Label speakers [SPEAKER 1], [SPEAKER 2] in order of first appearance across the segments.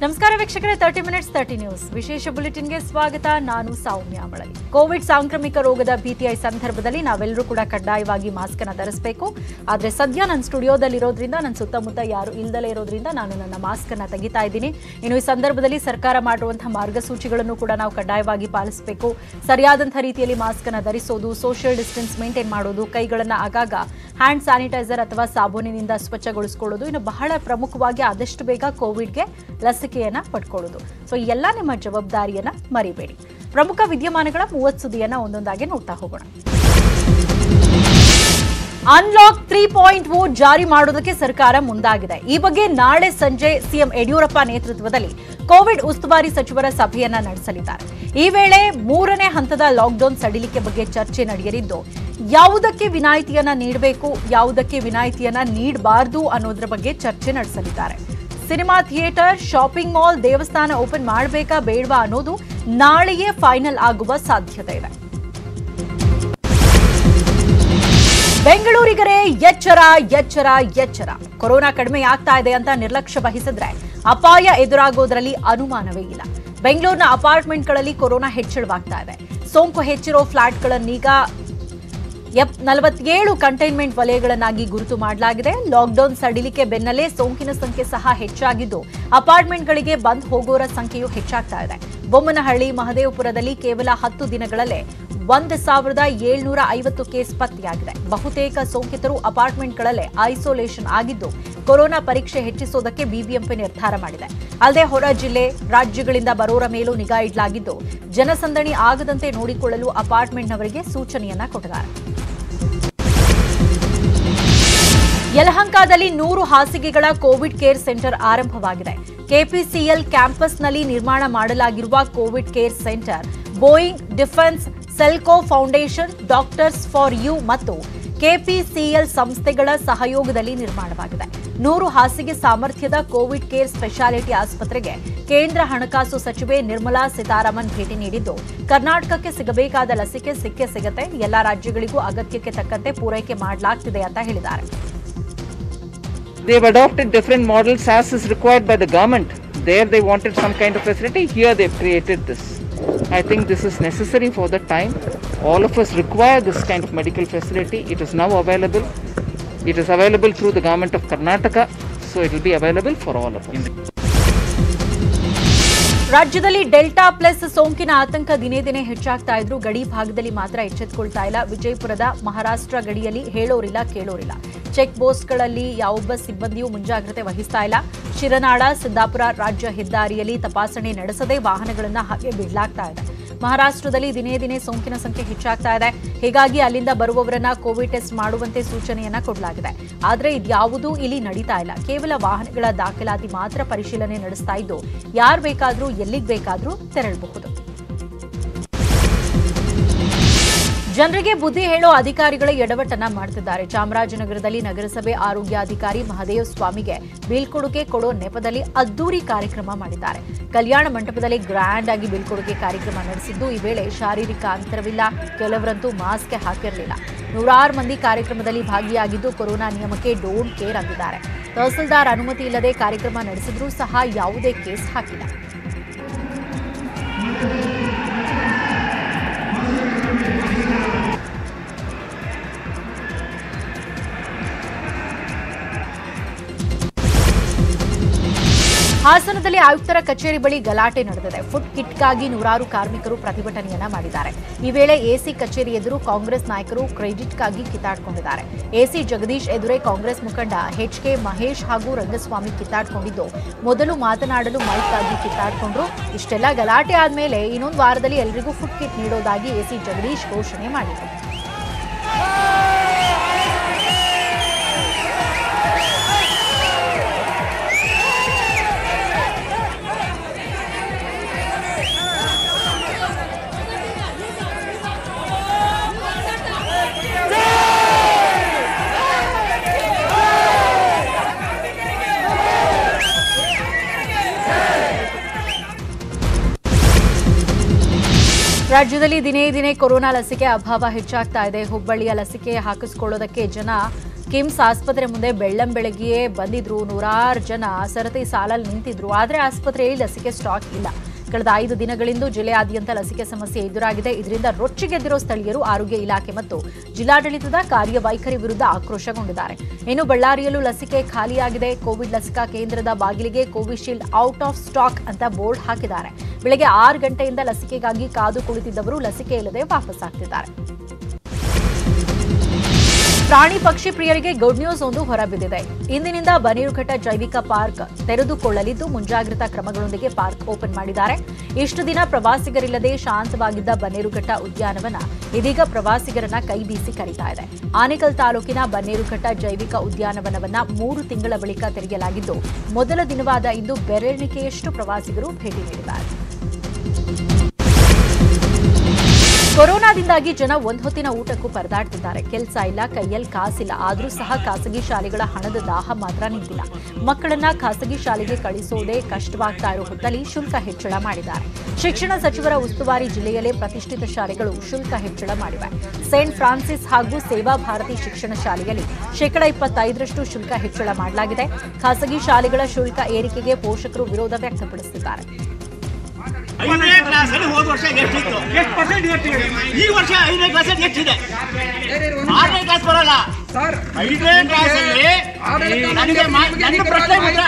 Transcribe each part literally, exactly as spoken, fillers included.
[SPEAKER 1] ನಮಸ್ಕಾರ ವೀಕ್ಷಕರೇ, thirty minutes thirty news ವಿಶೇಷ ಬುಲೆಟಿನ್ಗೆ ಸ್ವಾಗತ. ನಾನು ಸೌಮ್ಯ ಮಳಲಿ. ಕೋವಿಡ್ ಸಾಂಕ್ರಾಮಿಕ ರೋಗದ ಭೀತಿಯ ಸಂದರ್ಭದಲ್ಲಿ ನಾವೆಲ್ಲರೂ ಕೂಡ ಕಡ್ಡಾಯವಾಗಿ ಮಾಸ್ಕ್ ಅನ್ನು ಧರಿಸಬೇಕು. ಆದರೆ ಸದ್ಯ ನನ್ನ ಸ್ಟುಡಿಯೋದಲ್ಲಿರೋದ್ರಿಂದ, ನನ್ನ ಸುತ್ತಮುತ್ತ ಯಾರು ಇಲ್ಲದಲೇ ಇರೋದ್ರಿಂದ ನಾನು ನನ್ನ ಮಾಸ್ಕ್ ಅನ್ನು ತೆಗಿತಾ ಇದ್ದೀನಿ. ಇನ್ನು ಈ ಸಂದರ್ಭದಲ್ಲಿ ಸರ್ಕಾರ ಮಾಡುವಂತಹ ಮಾರ್ಗಸೂಚಿಗಳನ್ನು ಕೂಡ ನಾವು ಕಡ್ಡಾಯವಾಗಿ ಪಾಲಿಸಬೇಕು. ಸರಿಯಾದಂತಹ ರೀತಿಯಲ್ಲಿ ಮಾಸ್ಕ್ ಅನ್ನು ಧರಿಸೋದು, ಸೋಷಿಯಲ್ ಡಿಸ್ಟೆನ್ಸ್ ಮೇಂಟೈನ್ ಮಾಡೋದು, ಕೈಗಳನ್ನು ಆಗಾಗ ಹ್ಯಾಂಡ್ ಸ್ಯಾನಿಟೈಸರ್ ಅಥವಾ ಸಾಬೂನಿನಿಂದ ಸ್ವಚ್ಛಗೊಳಿಸಿಕೊಳ್ಳೋದು, ಇನ್ನು ಬಹಳ ಪ್ರಮುಖವಾಗಿ ಆದಷ್ಟು ಬೇಗ ಕೋವಿಡ್ಗೆ ಲಸಿಕೆಯನ್ನ ಪಡ್ಕೊಳ್ಳೋದು. ಸೊ ಎಲ್ಲ ನಿಮ್ಮ ಜವಾಬ್ದಾರಿಯನ್ನ ಮರಿಬೇಡಿ. ಪ್ರಮುಖ ವಿದ್ಯಮಾನಗಳ ಮೂವತ್ತು ಸುದ್ದಿಯನ್ನ ಒಂದೊಂದಾಗಿ ನೋಡ್ತಾ ಹೋಗೋಣ. ಅನ್ಲಾಕ್ ತ್ರೀ ಪಾಯಿಂಟ್ ಓ ಜಾರಿ ಮಾಡೋದಕ್ಕೆ ಸರ್ಕಾರ ಮುಂದಾಗಿದೆ. ಈ ಬಗ್ಗೆ ನಾಳೆ ಸಂಜೆ ಸಿಎಂ ಯಡಿಯೂರಪ್ಪ ನೇತೃತ್ವದಲ್ಲಿ ಕೋವಿಡ್ ಉಸ್ತುವಾರಿ ಸಚಿವರ ಸಭೆಯನ್ನ ನಡೆಸಲಿದ್ದಾರೆ. ಈ ವೇಳೆ ಮೂರನೇ ಹಂತದ ಲಾಕ್ಡೌನ್ ಸಡಿಲಿಕೆ ಬಗ್ಗೆ ಚರ್ಚೆ ನಡೆಯಲಿದ್ದು, ಯಾವುದಕ್ಕೆ ವಿನಾಯಿತಿಯನ್ನ ನೀಡಬೇಕು, ಯಾವುದಕ್ಕೆ ವಿನಾಯಿತಿಯನ್ನ ನೀಡಬಾರದು ಅನ್ನೋದ್ರ ಬಗ್ಗೆ ಚರ್ಚೆ ನಡೆಸಲಿದ್ದಾರೆ. ಸಿನಿಮಾ ಥಿಯೇಟರ್, ಶಾಪಿಂಗ್ ಮಾಲ್, ದೇವಸ್ಥಾನ ಓಪನ್ ಮಾಡಬೇಕಾ ಬೇಡವಾ ಅನ್ನೋದು ನಾಳೆಯೇ ಫೈನಲ್ ಆಗುವ ಸಾಧ್ಯತೆ ಇದೆ. ಬೆಂಗಳೂರಿಗರೇ ಎಚ್ಚರ ಎಚ್ಚರ ಎಚ್ಚರ. ಕೊರೋನಾ ಕಡಿಮೆ ಆಗ್ತಾ ಇದೆ ಅಂತ ನಿರ್ಲಕ್ಷ್ಯ ವಹಿಸಿದ್ರೆ ಅಪಾಯ ಎದುರಾಗೋದ್ರಲ್ಲಿ ಅನುಮಾನವೇ ಇಲ್ಲ. ಬೆಂಗಳೂರಿನ ಅಪಾರ್ಟ್ಮೆಂಟ್ಗಳಲ್ಲಿ ಕೊರೋನಾ ಹೆಚ್ಚಳವಾಗ್ತಾ ಇದೆ. ಸೋಂಕು ಹೆಚ್ಚಿರೋ ಫ್ಲಾಟ್ಗಳನ್ನೀಗ ನಲವತ್ತೇಳು ಕಂಟೈನ್ಮೆಂಟ್ ವಲಯಗಳನ್ನಾಗಿ ಗುರುತು ಮಾಡಲಾಗಿದೆ. ಲಾಕ್ಡೌನ್ ಸಡಿಲಿಕೆ ಬೆನ್ನಲ್ಲೇ ಸೋಂಕಿನ ಸಂಖ್ಯೆ ಸಹ ಹೆಚ್ಚಾಗಿದ್ದು, ಅಪಾರ್ಟ್ಮೆಂಟ್ಗಳಿಗೆ ಬಂದ್ ಹೋಗೋರ ಸಂಖ್ಯೆಯೂ ಹೆಚ್ಚಾಗ್ತಾ ಇದೆ. ಬೊಮ್ಮನಹಳ್ಳಿ, ಮಹದೇವಪುರದಲ್ಲಿ ಕೇವಲ ಹತ್ತು ದಿನಗಳಲ್ಲೇ ಒಂದು ಸಾವಿರದ ಏಳ್ನೂರ ಐವತ್ತು ಕೇಸ್ ಪತ್ತೆಯಾಗಿದೆ. ಬಹುತೇಕ ಸೋಂಕಿತರು ಅಪಾರ್ಟ್ಮೆಂಟ್ಗಳಲ್ಲೇ ಐಸೋಲೇಷನ್ ಆಗಿದ್ದು, ಕೊರೋನಾ ಪರೀಕ್ಷೆ ಹೆಚ್ಚಿಸೋದಕ್ಕೆ ಬಿಬಿಎಂಪಿ ನಿರ್ಧಾರ ಮಾಡಿದೆ. ಅಲ್ಲದೆ ಹೊರ ಜಿಲ್ಲೆ, ರಾಜ್ಯಗಳಿಂದ ಬರೋರ ಮೇಲೂ ನಿಗಾ ಇಡಲಾಗಿದ್ದು, ಜನಸಂದಣಿ ಆಗದಂತೆ ನೋಡಿಕೊಳ್ಳಲು ಅಪಾರ್ಟ್ಮೆಂಟ್ನವರಿಗೆ ಸೂಚನೆಯನ್ನ ಕೊಟ್ಟಿದ್ದಾರೆ. ಯಲಹಂಕದಲ್ಲಿ ನೂರು ಹಾಸಿಗೆಗಳ ಕೋವಿಡ್ ಕೇರ್ ಸೆಂಟರ್ ಆರಂಭವಾಗಿದೆ. ಕೆಪಿಸಿಎಲ್ ಕ್ಯಾಂಪಸ್ನಲ್ಲಿ ನಿರ್ಮಾಣ ಮಾಡಲಾಗಿರುವ covid care centre Boeing defence, Selco foundation, doctors for you ಮತ್ತು ಕೆಪಿಸಿಎಲ್ ಸಂಸ್ಥೆಗಳ ಸಹಯೋಗದಲ್ಲಿ ನಿರ್ಮಾಣವಾಗಿದೆ. ನೂರು ಹಾಸಿಗೆ ಸಾಮರ್ಥ್ಯದ ಕೋವಿಡ್ ಕೇರ್ ಸ್ಪೆಷಾಲಿಟಿ ಆಸ್ಪತ್ರೆಗೆ ಕೇಂದ್ರ ಹಣಕಾಸು ಸಚಿವೆ ನಿರ್ಮಲಾ ಸೀತಾರಾಮನ್ ಭೇಟಿ ನೀಡಿದ್ದು, ಕರ್ನಾಟಕಕ್ಕೆ ಸಿಗಬೇಕಾದ ಲಸಿಕೆ ಸಿಕ್ಕೇ ಸಿಗುತ್ತೆ, ಎಲ್ಲಾ ರಾಜ್ಯಗಳಿಗೂ ಅಗತ್ಯಕ್ಕೆ ತಕ್ಕಂತೆ ಪೂರೈಕೆ ಮಾಡಲಾಗ್ತಿದೆ ಅಂತ ಹೇಳಿದ್ದಾರೆ.
[SPEAKER 2] They have adopted different models as is required by the government. There they wanted some kind of facility, here they have created this. I think this is necessary for the time. All of us require this kind of medical facility. It is now available. It is available through the government of Karnataka, so it will be available for all of us.
[SPEAKER 1] ರಾಜ್ಯದಲ್ಲಿ delta plus ಸೋಂಕಿನ ಆತಂಕ ದಿನೇ ದಿನೇ ಹೆಚ್ಚಾಗ್ತಾ ಇದ್ರು, ಗಡಿ ಭಾಗದಲ್ಲಿ ಮಾತ್ರ ಎಚ್ಚೆತ್ತುಕೊಳ್ತಾ ಇಲ್ಲ. ವಿಜಯಪುರದ ಮಹಾರಾಷ್ಟ್ರ ಗಡಿಯಲ್ಲಿ ಹೇಳೋರಿಲ್ಲ ಕೇಳೋರಿಲ್ಲ. ಚೆಕ್ ಪೋಸ್ಟ್ಗಳಲ್ಲಿ ಯಾವೊಬ್ಬ ಸಿಬ್ಬಂದಿಯೂ ಮುಂಜಾಗ್ರತೆ ವಹಿಸ್ತಾ ಇಲ್ಲ. ಶಿರನಾಳ, ಸಿದ್ದಾಪುರ ರಾಜ್ಯ ಹೆದ್ದಾರಿಯಲ್ಲಿ ತಪಾಸಣೆ ನಡೆಸದೆ ವಾಹನಗಳನ್ನು ಹಾಗೆ ಬಿಡಲಾಗ್ತಾ ಇದೆ. ಮಹಾರಾಷ್ಟ್ರದಲ್ಲಿ ದಿನೇ ದಿನೇ ಸೋಂಕಿನ ಸಂಖ್ಯೆ ಹೆಚ್ಚಾಗ್ತಾ ಇದೆ. ಹೀಗಾಗಿ ಅಲ್ಲಿಂದ ಬರುವವರನ್ನ ಕೋವಿಡ್ ಟೆಸ್ಟ್ ಮಾಡುವಂತೆ ಸೂಚನೆಯನ್ನ ಕೊಡಲಾಗಿದೆ. ಆದರೆ ಇದ್ಯಾವುದೂ ಇಲ್ಲಿ ನಡೀತಾ ಇಲ್ಲ. ಕೇವಲ ವಾಹನಗಳ ದಾಖಲಾತಿ ಮಾತ್ರ ಪರಿಶೀಲನೆ ನಡೆಸ್ತಾ ಇದ್ದು, ಯಾರು ಬೇಕಾದ್ರೂ ಎಲ್ಲಿಗೆ ಬೇಕಾದ್ರೂ ತೆರಳಬಹುದು. ಜನರಿಗೆ ಬುದ್ಧಿ ಹೇಳೋ ಅಧಿಕಾರಿಗಳ ಎಡವಟ್ಟನ್ನ ಮಾಡ್ತಿದ್ದಾರೆ. ಚಾಮರಾಜನಗರದಲ್ಲಿ ನಗರಸಭೆ ಆರೋಗ್ಯಾಧಿಕಾರಿ ಮಹದೇವ್ ಸ್ವಾಮಿಗೆ ಬೀಳ್ಕೊಡುಗೆ ಕೊಡೋ ನೆಪದಲ್ಲಿ ಅದ್ದೂರಿ ಕಾರ್ಯಕ್ರಮ ಮಾಡಿದ್ದಾರೆ. ಕಲ್ಯಾಣ ಮಂಟಪದಲ್ಲಿ ಗ್ರ್ಯಾಂಡ್ ಆಗಿ ಬೀಳ್ಕೊಡುಗೆ ಕಾರ್ಯಕ್ರಮ ನಡೆಸಿದ್ದು, ಈ ವೇಳೆ ಶಾರೀರಿಕ ಅಂತರವಿಲ್ಲ, ಕೆಲವರಂತೂ ಮಾಸ್ಕ್ ಹಾಕಿರಲಿಲ್ಲ. ನೂರಾರು ಮಂದಿ ಕಾರ್ಯಕ್ರಮದಲ್ಲಿ ಭಾಗಿಯಾಗಿದ್ದು, ಕೊರೋನಾ ನಿಯಮಕ್ಕೆ ಡೋಂಟ್ ಕೇರ್ ಅಂದಿದ್ದಾರೆ. ತಹಸೀಲ್ದಾರ್ ಅನುಮತಿ ಇಲ್ಲದೆ ಕಾರ್ಯಕ್ರಮ ನಡೆಸಿದ್ರೂ ಸಹ ಯಾವುದೇ ಕೇಸ್ ಹಾಕಿಲ್ಲ. ಹಾಸನದಲ್ಲಿ ಆಯುಕ್ತರ ಕಚೇರಿ ಬಳಿ ಗಲಾಟೆ ನಡೆದಿದೆ. ಫುಡ್ ಕಿಟ್ಗಾಗಿ ನೂರಾರು ಕಾರ್ಮಿಕರು ಪ್ರತಿಭಟನೆಯನ್ನ ಮಾಡಿದ್ದಾರೆ. ಈ ವೇಳೆ ಎಸಿ ಕಚೇರಿ ಎದುರು ಕಾಂಗ್ರೆಸ್ ನಾಯಕರು ಕ್ರೆಡಿಟ್ಗಾಗಿ ಕಿತ್ತಾಡಿಕೊಂಡಿದ್ದಾರೆ. ಎಸಿ ಜಗದೀಶ್ ಎದುರೇ ಕಾಂಗ್ರೆಸ್ ಮುಖಂಡ ಎಚ್ ಕೆ ಮಹೇಶ್ ಹಾಗೂ ರಂಗಸ್ವಾಮಿ ಕಿತ್ತಾಡಿಕೊಂಡಿದ್ದು, ಮೊದಲು ಮಾತನಾಡಲು ಮೈಕ್ ಆಗಿ ಕಿತ್ತಾಡಿಕೊಂಡ್ರು. ಇಷ್ಟೆಲ್ಲ ಗಲಾಟೆ ಆದ್ಮೇಲೆ ಇನ್ನೊಂದು ವಾರದಲ್ಲಿ ಎಲ್ಲರಿಗೂ ಫುಡ್ ಕಿಟ್ ನೀಡೋದಾಗಿ ಎಸಿ ಜಗದೀಶ್ ಘೋಷಣೆ ಮಾಡಿದರು. ರಾಜ್ಯದಲ್ಲಿ ದಿನೇ ದಿನೇ ಕೊರೋನಾ ಲಸಿಕೆ ಅಭಾವ ಹೆಚ್ಚಾಗ್ತಾ ಇದೆ. ಹುಬ್ಬಳ್ಳಿಯ ಲಸಿಕೆ ಹಾಕಿಸಿಕೊಳ್ಳೋದಕ್ಕೆ ಜನ ಕಿಮ್ಸ್ ಆಸ್ಪತ್ರೆ ಮುಂದೆ ಬೆಳ್ಳಂ ಬೆಳಗ್ಗೆಯೇ ಬಂದಿದ್ರು ನೂರಾರು ಜನ ಸರತಿ ಸಾಲಲ್ಲಿ ನಿಂತಿದ್ರು. ಆದರೆ ಆಸ್ಪತ್ರೆಯಲ್ಲಿ ಲಸಿಕೆ ಸ್ಟಾಕ್ ಇಲ್ಲ. ಕಳೆದ ಐದು ದಿನಗಳಿಂದ ಜಿಲ್ಲೆಯಾದ್ಯಂತ ಲಸಿಕೆ ಸಮಸ್ಯೆ ಎದುರಾಗಿದೆ. ಇದರಿಂದ ರೊಚ್ಚಿಗೆದ್ದಿರೋ ಸ್ಥಳೀಯರು ಆರೋಗ್ಯ ಇಲಾಖೆ ಮತ್ತು ಜಿಲ್ಲಾಡಳಿತದ ಕಾರ್ಯವೈಖರಿ ವಿರುದ್ಧ ಆಕ್ರೋಶಗೊಂಡಿದ್ದಾರೆ. ಇನ್ನು ಬಳ್ಳಾರಿಯಲ್ಲೂ ಲಸಿಕೆ ಖಾಲಿಯಾಗಿದೆ. ಕೋವಿಡ್ ಲಸಿಕಾ ಕೇಂದ್ರದ ಬಾಗಿಲಿಗೆ ಕೋವಿಶೀಲ್ಡ್ ಔಟ್ ಆಫ್ ಸ್ಟಾಕ್ ಅಂತ ಬೋರ್ಡ್ ಹಾಕಿದ್ದಾರೆ. ಬೆಳಗ್ಗೆ ಆರು ಗಂಟೆಯಿಂದ ಲಸಿಕೆಗಾಗಿ ಕಾದು ಕುಳಿತಿದ್ದವರು ಲಸಿಕೆ ಇಲ್ಲದೆ ವಾಪಸ್ಸಾಗ್ತಿದ್ದಾರೆ. ಪ್ರಾಣಿ ಪಕ್ಷಿ ಪ್ರಿಯರಿಗೆ ಗುಡ್ ನ್ಯೂಸ್ ಒಂದು ಹೊರಬಿದ್ದಿದೆ. ಇಂದಿನಿಂದ ಬನ್ನೇರುಘಟ್ಟ ಜೈವಿಕ ಪಾರ್ಕ್ ತೆರೆದುಕೊಳ್ಳಲಿದ್ದು ಮುಂಜಾಗ್ರತಾ ಕ್ರಮಗಳೊಂದಿಗೆ ಪಾರ್ಕ್ ಓಪನ್ ಮಾಡಿದ್ದಾರೆ. ಇಷ್ಟು ದಿನ ಪ್ರವಾಸಿಗರಿಲ್ಲದೆ ಶಾಂತವಾಗಿದ್ದ ಬನ್ನೇರುಘಟ್ಟ ಉದ್ಯಾನವನ ಇದೀಗ ಪ್ರವಾಸಿಗರನ್ನ ಕೈ ಬೀಸಿ ಕರೀತಾ ಇದೆ. ಆನೇಕಲ್ ತಾಲೂಕಿನ ಬನ್ನೇರುಘಟ್ಟ ಜೈವಿಕ ಉದ್ಯಾನವನವನ್ನ ಮೂರು ತಿಂಗಳ ಬಳಿಕ ತೆರೆಯಲಾಗಿದ್ದು ಮೊದಲ ದಿನವಾದ ಇಂದು ಬೆರಳಿಕೆಯಷ್ಟು ಪ್ರವಾಸಿಗರು ಭೇಟಿ ನೀಡಿದ್ದಾರೆ. ಕೊರೋನಾದಿಂದಾಗಿ ಜನ ಒಂದು ಹೊತ್ತಿನ ಊಟಕ್ಕೂ ಪರದಾಡ್ತಿದ್ದಾರೆ. ಕೆಲಸ ಇಲ್ಲ, ಕೈಯಲ್ಲಿ ಕಾಸಿಲ್ಲ. ಆದರೂ ಸಹ ಖಾಸಗಿ ಶಾಲೆಗಳ ಹಣದ ದಾಹ ಮಾತ್ರ ನಿಂತಿಲ್ಲ. ಮಕ್ಕಳನ್ನ ಖಾಸಗಿ ಶಾಲೆಗೆ ಕಳಿಸೋದೇ ಕಷ್ಟವಾಗ್ತಾ ಇರೋ ಹೊತ್ತಲ್ಲಿ ಶುಲ್ಕ ಹೆಚ್ಚಳ ಮಾಡಿದ್ದಾರೆ. ಶಿಕ್ಷಣ ಸಚಿವರ ಉಸ್ತುವಾರಿ ಜಿಲ್ಲೆಯಲ್ಲೇ ಪ್ರತಿಷ್ಠಿತ ಶಾಲೆಗಳು ಶುಲ್ಕ ಹೆಚ್ಚಳ ಮಾಡಿವೆ. ಸೇಂಟ್ ಫ್ರಾನ್ಸಿಸ್ ಹಾಗೂ ಸೇವಾ ಭಾರತಿ ಶಿಕ್ಷಣ ಶಾಲೆಯಲ್ಲಿ ಶೇಕಡಾ ಇಪ್ಪತ್ತೈದರಷ್ಟು ಶುಲ್ಕ ಹೆಚ್ಚಳ ಮಾಡಲಾಗಿದೆ. ಖಾಸಗಿ ಶಾಲೆಗಳ ಶುಲ್ಕ ಏರಿಕೆಗೆ ಪೋಷಕರು ವಿರೋಧ ವ್ಯಕ್ತಪಡಿಸುತ್ತಿದ್ದಾರೆ.
[SPEAKER 3] ಐದನೇ ಕ್ಲಾಸಲ್ಲಿ ಹೋದ ವರ್ಷ ಎಷ್ಟಿತ್ತು? ಎಷ್ಟು ಪರ್ಸೆಂಟ್ ಹೆಚ್ಚಿದೆ? ಈ ವರ್ಷ ಐದನೇ ಕ್ಲಾಸಲ್ಲಿ ಹೆಚ್ಚಿದೆ. ಆರನೇ ಕ್ಲಾಸ್ ಬರಲ್ಲ ಸರ್. ಐದನೇ ಕ್ಲಾಸಲ್ಲಿ ನನಗೆ ನನ್ನ ಪ್ರಶ್ನೆ ಉತ್ತರ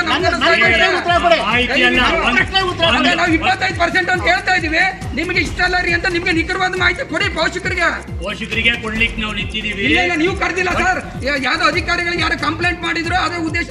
[SPEAKER 3] ಕೊಡಿ.
[SPEAKER 4] ನಾವು ಇಪ್ಪತ್ತೈದು ಪರ್ಸೆಂಟ್ ಅಂತ ಹೇಳ್ತಾ ಇದೀವಿ. ನಿಮಗೆ ಇಷ್ಟ ಅಲ್ಲ ರೀ ಅಂತ ನಿಮ್ಗೆ ನಿಖರವಾದ ಮಾಹಿತಿ ಕೊಡಿ ಪೋಷಕರಿಗೆ.
[SPEAKER 3] ಪೋಷಕರಿಗೆ ಕೊಡ್ಲಿಕ್ಕೆ ನಾವು ನಿಂತಿದ್ದೀವಿ.
[SPEAKER 4] ಇಲ್ಲ, ನೀವು ಕರೆದಿಲ್ಲ ಸರ್. ಯಾವ್ದೋ ಅಧಿಕಾರಿಗಳಿಗೆ ಯಾರು ಕಂಪ್ಲೇಂಟ್ ಮಾಡಿದ್ರು ಅದೇ ಉದ್ದೇಶ.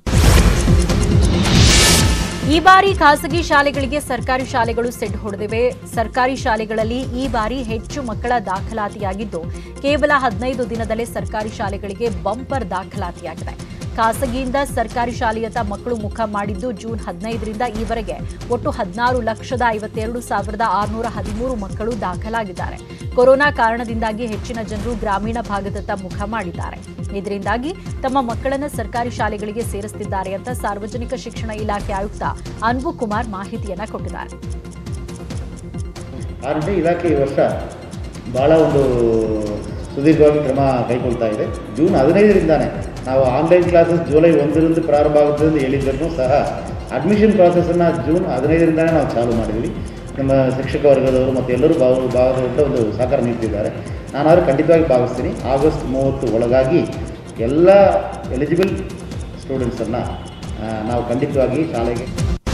[SPEAKER 1] ಈ ಬಾರಿ ಖಾಸಗಿ ಶಾಲೆಗಳಿಗೆ ಸರ್ಕಾರಿ ಶಾಲೆಗಳು ಸೆಡ್ ಹೊಡೆದಿವೆ. ಸರ್ಕಾರಿ ಶಾಲೆಗಳಲ್ಲಿ ಈ ಬಾರಿ ಹೆಚ್ಚು ಮಕ್ಕಳ ದಾಖಲಾತಿಯಾಗಿದ್ದು ಕೇವಲ ಹದಿನೈದು ದಿನದಲ್ಲೇ ಸರ್ಕಾರಿ ಶಾಲೆಗಳಿಗೆ ಬಂಪರ್ ದಾಖಲಾತಿಯಾಗಿದೆ. ಖಾಸಗಿಯಿಂದ ಸರ್ಕಾರಿ ಶಾಲೆಯತ್ತ ಮಕ್ಕಳು ಮುಖ ಮಾಡಿದ್ದು ಜೂನ್ ಹದಿನೈದರಿಂದ ಈವರೆಗೆ ಒಟ್ಟು ಹದಿನಾರು ಲಕ್ಷದ ಐವತ್ತೆರಡು ಸಾವಿರದ ಆರುನೂರ ಹದಿಮೂರು ಮಕ್ಕಳು ದಾಖಲಾಗಿದ್ದಾರೆ. ಕೊರೋನಾ ಕಾರಣದಿಂದಾಗಿ ಹೆಚ್ಚಿನ ಜನರು ಗ್ರಾಮೀಣ ಭಾಗದತ್ತ ಮುಖ ಮಾಡಿದ್ದಾರೆ. ಇದರಿಂದಾಗಿ ತಮ್ಮ ಮಕ್ಕಳನ್ನು ಸರ್ಕಾರಿ ಶಾಲೆಗಳಿಗೆ ಸೇರಿಸುತ್ತಿದ್ದಾರೆ ಅಂತ ಸಾರ್ವಜನಿಕ ಶಿಕ್ಷಣ ಇಲಾಖೆ ಆಯುಕ್ತ ಅನ್ಬು ಕುಮಾರ್ ಮಾಹಿತಿಯನ್ನ ಕೊಟ್ಟಿದ್ದಾರೆ.
[SPEAKER 5] ಆರೋಗ್ಯ ಇಲಾಖೆ ಈ ವರ್ಷ ಬಹಳ ಒಂದು ಸುದೀರ್ಘವಾಗಿ ಕ್ರಮ ಕೈಗೊಳ್ತಾ ಇದೆ. ಜೂನ್ ಹದಿನೈದರಿಂದಾನೇ ನಾವು ಆನ್ಲೈನ್ ಕ್ಲಾಸಸ್ ಜುಲೈ ಒಂದರಿಂದ ಪ್ರಾರಂಭ ಆಗುತ್ತೆ ಅಂತ ಹೇಳಿದ್ರು ಸಹ ಅಡ್ಮಿಷನ್ ಪ್ರಾಸೆಸನ್ನು ಜೂನ್ ಹದಿನೈದರಿಂದಾನೇ ನಾವು ಚಾಲೂ ಮಾಡಿದ್ವಿ. ನಮ್ಮ ಶಿಕ್ಷಕ ವರ್ಗದವರು ಮತ್ತು ಎಲ್ಲರೂ ಭಾಗ ಭಾಗದೊಡ್ಡ ಒಂದು ಸಹಕಾರ ನೀಡ್ತಿದ್ದಾರೆ. ನಾನಾದರೂ ಖಂಡಿತವಾಗಿ ಭಾವಿಸ್ತೀನಿ. ಆಗಸ್ಟ್ ಮೂವತ್ತು ಒಳಗಾಗಿ ಎಲ್ಲ ಎಲಿಜಿಬಲ್ ಸ್ಟೂಡೆಂಟ್ಸನ್ನು ನಾವು ಖಂಡಿತವಾಗಿ ಶಾಲೆಗೆ.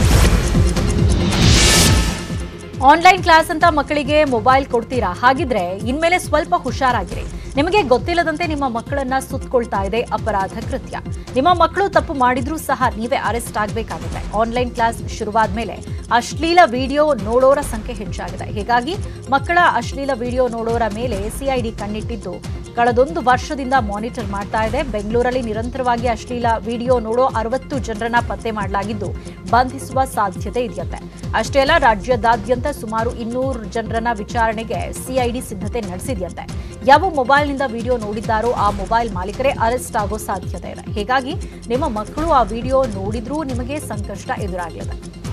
[SPEAKER 1] ಆನ್ಲೈನ್ ಕ್ಲಾಸ್ ಅಂತ ಮಕ್ಕಳಿಗೆ ಮೊಬೈಲ್ ಕೊಡ್ತೀರಾ? ಹಾಗಿದ್ರೆ ಇನ್ಮೇಲೆ ಸ್ವಲ್ಪ ಹುಷಾರಾಗಿರಿ. ನಿಮಗೆ ಗೊತ್ತಿಲ್ಲದಂತೆ ನಿಮ್ಮ ಮಕ್ಕಳನ್ನ ಸುತ್ತಕೊಳ್ತಾ ಇದೆ ಅಪರಾಧ ಕೃತ್ಯ. ನಿಮ್ಮ ಮಕ್ಕಳು ತಪ್ಪು ಮಾಡಿದ್ರೂ ಸಹ ನೀವೇ ಅರೆಸ್ಟ್ ಆಗಬೇಕಾಗುತ್ತೆ. ಆನ್ಲೈನ್ ಕ್ಲಾಸ್ ಶುರುವಾದ ಮೇಲೆ ಅಶ್ಲೀಲ ವಿಡಿಯೋ ನೋಡೋರ ಸಂಖ್ಯೆ ಹೆಚ್ಚಾಗಿದೆ. ಹೀಗಾಗಿ ಮಕ್ಕಳ ಅಶ್ಲೀಲ ವಿಡಿಯೋ ನೋಡೋರ ಮೇಲೆ ಸಿಐಡಿ ಕಣ್ಣಿಟ್ಟಿದ್ದು ಕಳೆದೊಂದು ವರ್ಷದಿಂದ ಮಾನಿಟರ್ ಮಾಡ್ತಾ ಇದೆ. ಬೆಂಗಳೂರಲ್ಲಿ ನಿರಂತರವಾಗಿ ಅಶ್ಲೀಲ ವಿಡಿಯೋ ನೋಡೋ ಅರವತ್ತು ಜನರನ್ನ ಪತ್ತೆ ಮಾಡಲಾಗಿದ್ದು ಬಂಧಿಸುವ ಸಾಧ್ಯತೆ ಇದೆಯಂತೆ. ಅಷ್ಟೇ ಅಲ್ಲ, ರಾಜ್ಯದಾದ್ಯಂತ ಸುಮಾರು ಇನ್ನೂರು ಜನರನ್ನ ವಿಚಾರಣೆಗೆ ಸಿಐಡಿ ಸಿದ್ಧತೆ ನಡೆಸಿದೆಯಂತೆ. ಯಾವ ಮೊಬೈಲ್ನಿಂದ ವಿಡಿಯೋ ನೋಡಿದ್ದಾರೋ ಆ ಮೊಬೈಲ್ ಮಾಲೀಕರೇ ಅರೆಸ್ಟ್ ಆಗೋ ಸಾಧ್ಯತೆ ಇದೆ. ಹೀಗಾಗಿ ನಿಮ್ಮ ಮಕ್ಕಳು ಆ ವಿಡಿಯೋ ನೋಡಿದ್ರೂ ನಿಮಗೆ ಸಂಕಷ್ಟ ಎದುರಾಗಲಿದೆ.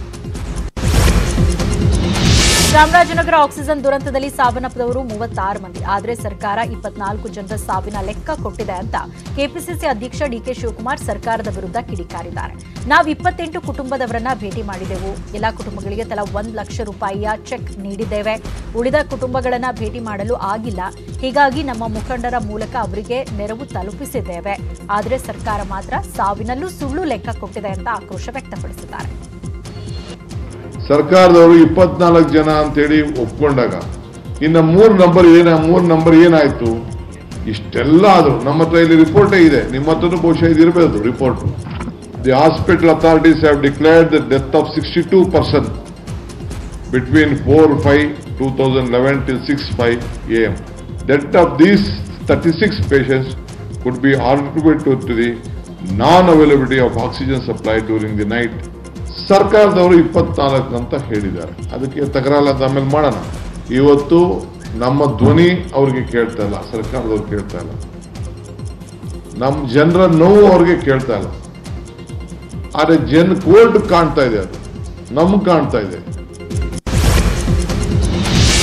[SPEAKER 1] ಚಾಮರಾಜನಗರ ಆಕ್ಸಿಜನ್ ದುರಂತದಲ್ಲಿ ಸಾವನ್ನಪ್ಪಿದವರು ಮೂವತ್ತಾರು ಮಂದಿ. ಆದರೆ ಸರ್ಕಾರ ಇಪ್ಪತ್ನಾಲ್ಕು ಜನರ ಸಾವಿನ ಲೆಕ್ಕ ಕೊಟ್ಟಿದೆ ಅಂತ ಕೆಪಿಸಿಸಿ ಅಧ್ಯಕ್ಷ ಡಿಕೆ ಶಿವಕುಮಾರ್ ಸರ್ಕಾರದ ವಿರುದ್ಧ ಕಿಡಿಕಾರಿದ್ದಾರೆ. ನಾವು ಇಪ್ಪತ್ತೆಂಟು ಕುಟುಂಬದವರನ್ನ ಭೇಟಿ ಮಾಡಿದೆವು. ಎಲ್ಲಾ ಕುಟುಂಬಗಳಿಗೆ ತಲಾ ಒಂದು ಲಕ್ಷ ರೂಪಾಯಿಯ ಚೆಕ್ ನೀಡಿದ್ದೇವೆ. ಉಳಿದ ಕುಟುಂಬಗಳನ್ನ ಭೇಟಿ ಮಾಡಲು ಆಗಿಲ್ಲ. ಹೀಗಾಗಿ ನಮ್ಮ ಮುಖಂಡರ ಮೂಲಕ ಅವರಿಗೆ ನೆರವು ತಲುಪಿಸಿದ್ದೇವೆ. ಆದರೆ ಸರ್ಕಾರ ಮಾತ್ರ ಸಾವಿನಲ್ಲೂ ಸುಳ್ಳು ಲೆಕ್ಕ ಕೊಟ್ಟಿದೆ ಅಂತ ಆಕ್ರೋಶ ವ್ಯಕ್ತಪಡಿಸಿದ್ದಾರೆ.
[SPEAKER 6] ಸರ್ಕಾರದವರು ಇಪ್ಪತ್ನಾಲ್ಕು ಜನ ಅಂತೇಳಿ ಒಪ್ಕೊಂಡಾಗ ಇನ್ನು ಮೂರು ನಂಬರ್ ಏನ ಮೂರು ನಂಬರ್ ಏನಾಯ್ತು? ಇಷ್ಟೆಲ್ಲ ಆದ್ರು ನಮ್ಮ ಹತ್ರ ಇಲ್ಲಿ ರಿಪೋರ್ಟೇ ಇದೆ. ನಿಮ್ಮ ಹತ್ರ ಬಹುಶಃ ಇದಿರಬಹುದು report. The hospital authorities have declared the death of sixty two person between four five two thousand eleven till six five A M. Death of these thirty six patients could be attributed to the non-availability of oxygen supply during the night. ಸರ್ಕಾರದವರು ಇಪ್ಪತ್ನಾಲ್ಕು ಅಂತ ಹೇಳಿದ್ದಾರೆ. ಅದಕ್ಕೆ ತಕರಾರು ಅಂತ ಆಮೇಲೆ ಮಾಡೋಣ. ಇವತ್ತು ನಮ್ಮ ಧ್ವನಿ ಅವ್ರಿಗೆ ಕೇಳ್ತಾ ಇಲ್ಲ, ಸರ್ಕಾರದವ್ರು ಕೇಳ್ತಾ ಇಲ್ಲ. ನಮ್ಮ ಜನರ ನೋವು ಅವ್ರಿಗೆ ಕೇಳ್ತಾ ಇಲ್ಲ. ಆದ್ರೆ ಜನ ಕೋರ್ಟ್ ಕಾಣ್ತಾ ಇದೆ, ಅದು ನಮ್ಗೆ ಕಾಣ್ತಾ ಇದೆ.
[SPEAKER 1] ಇನ್ನು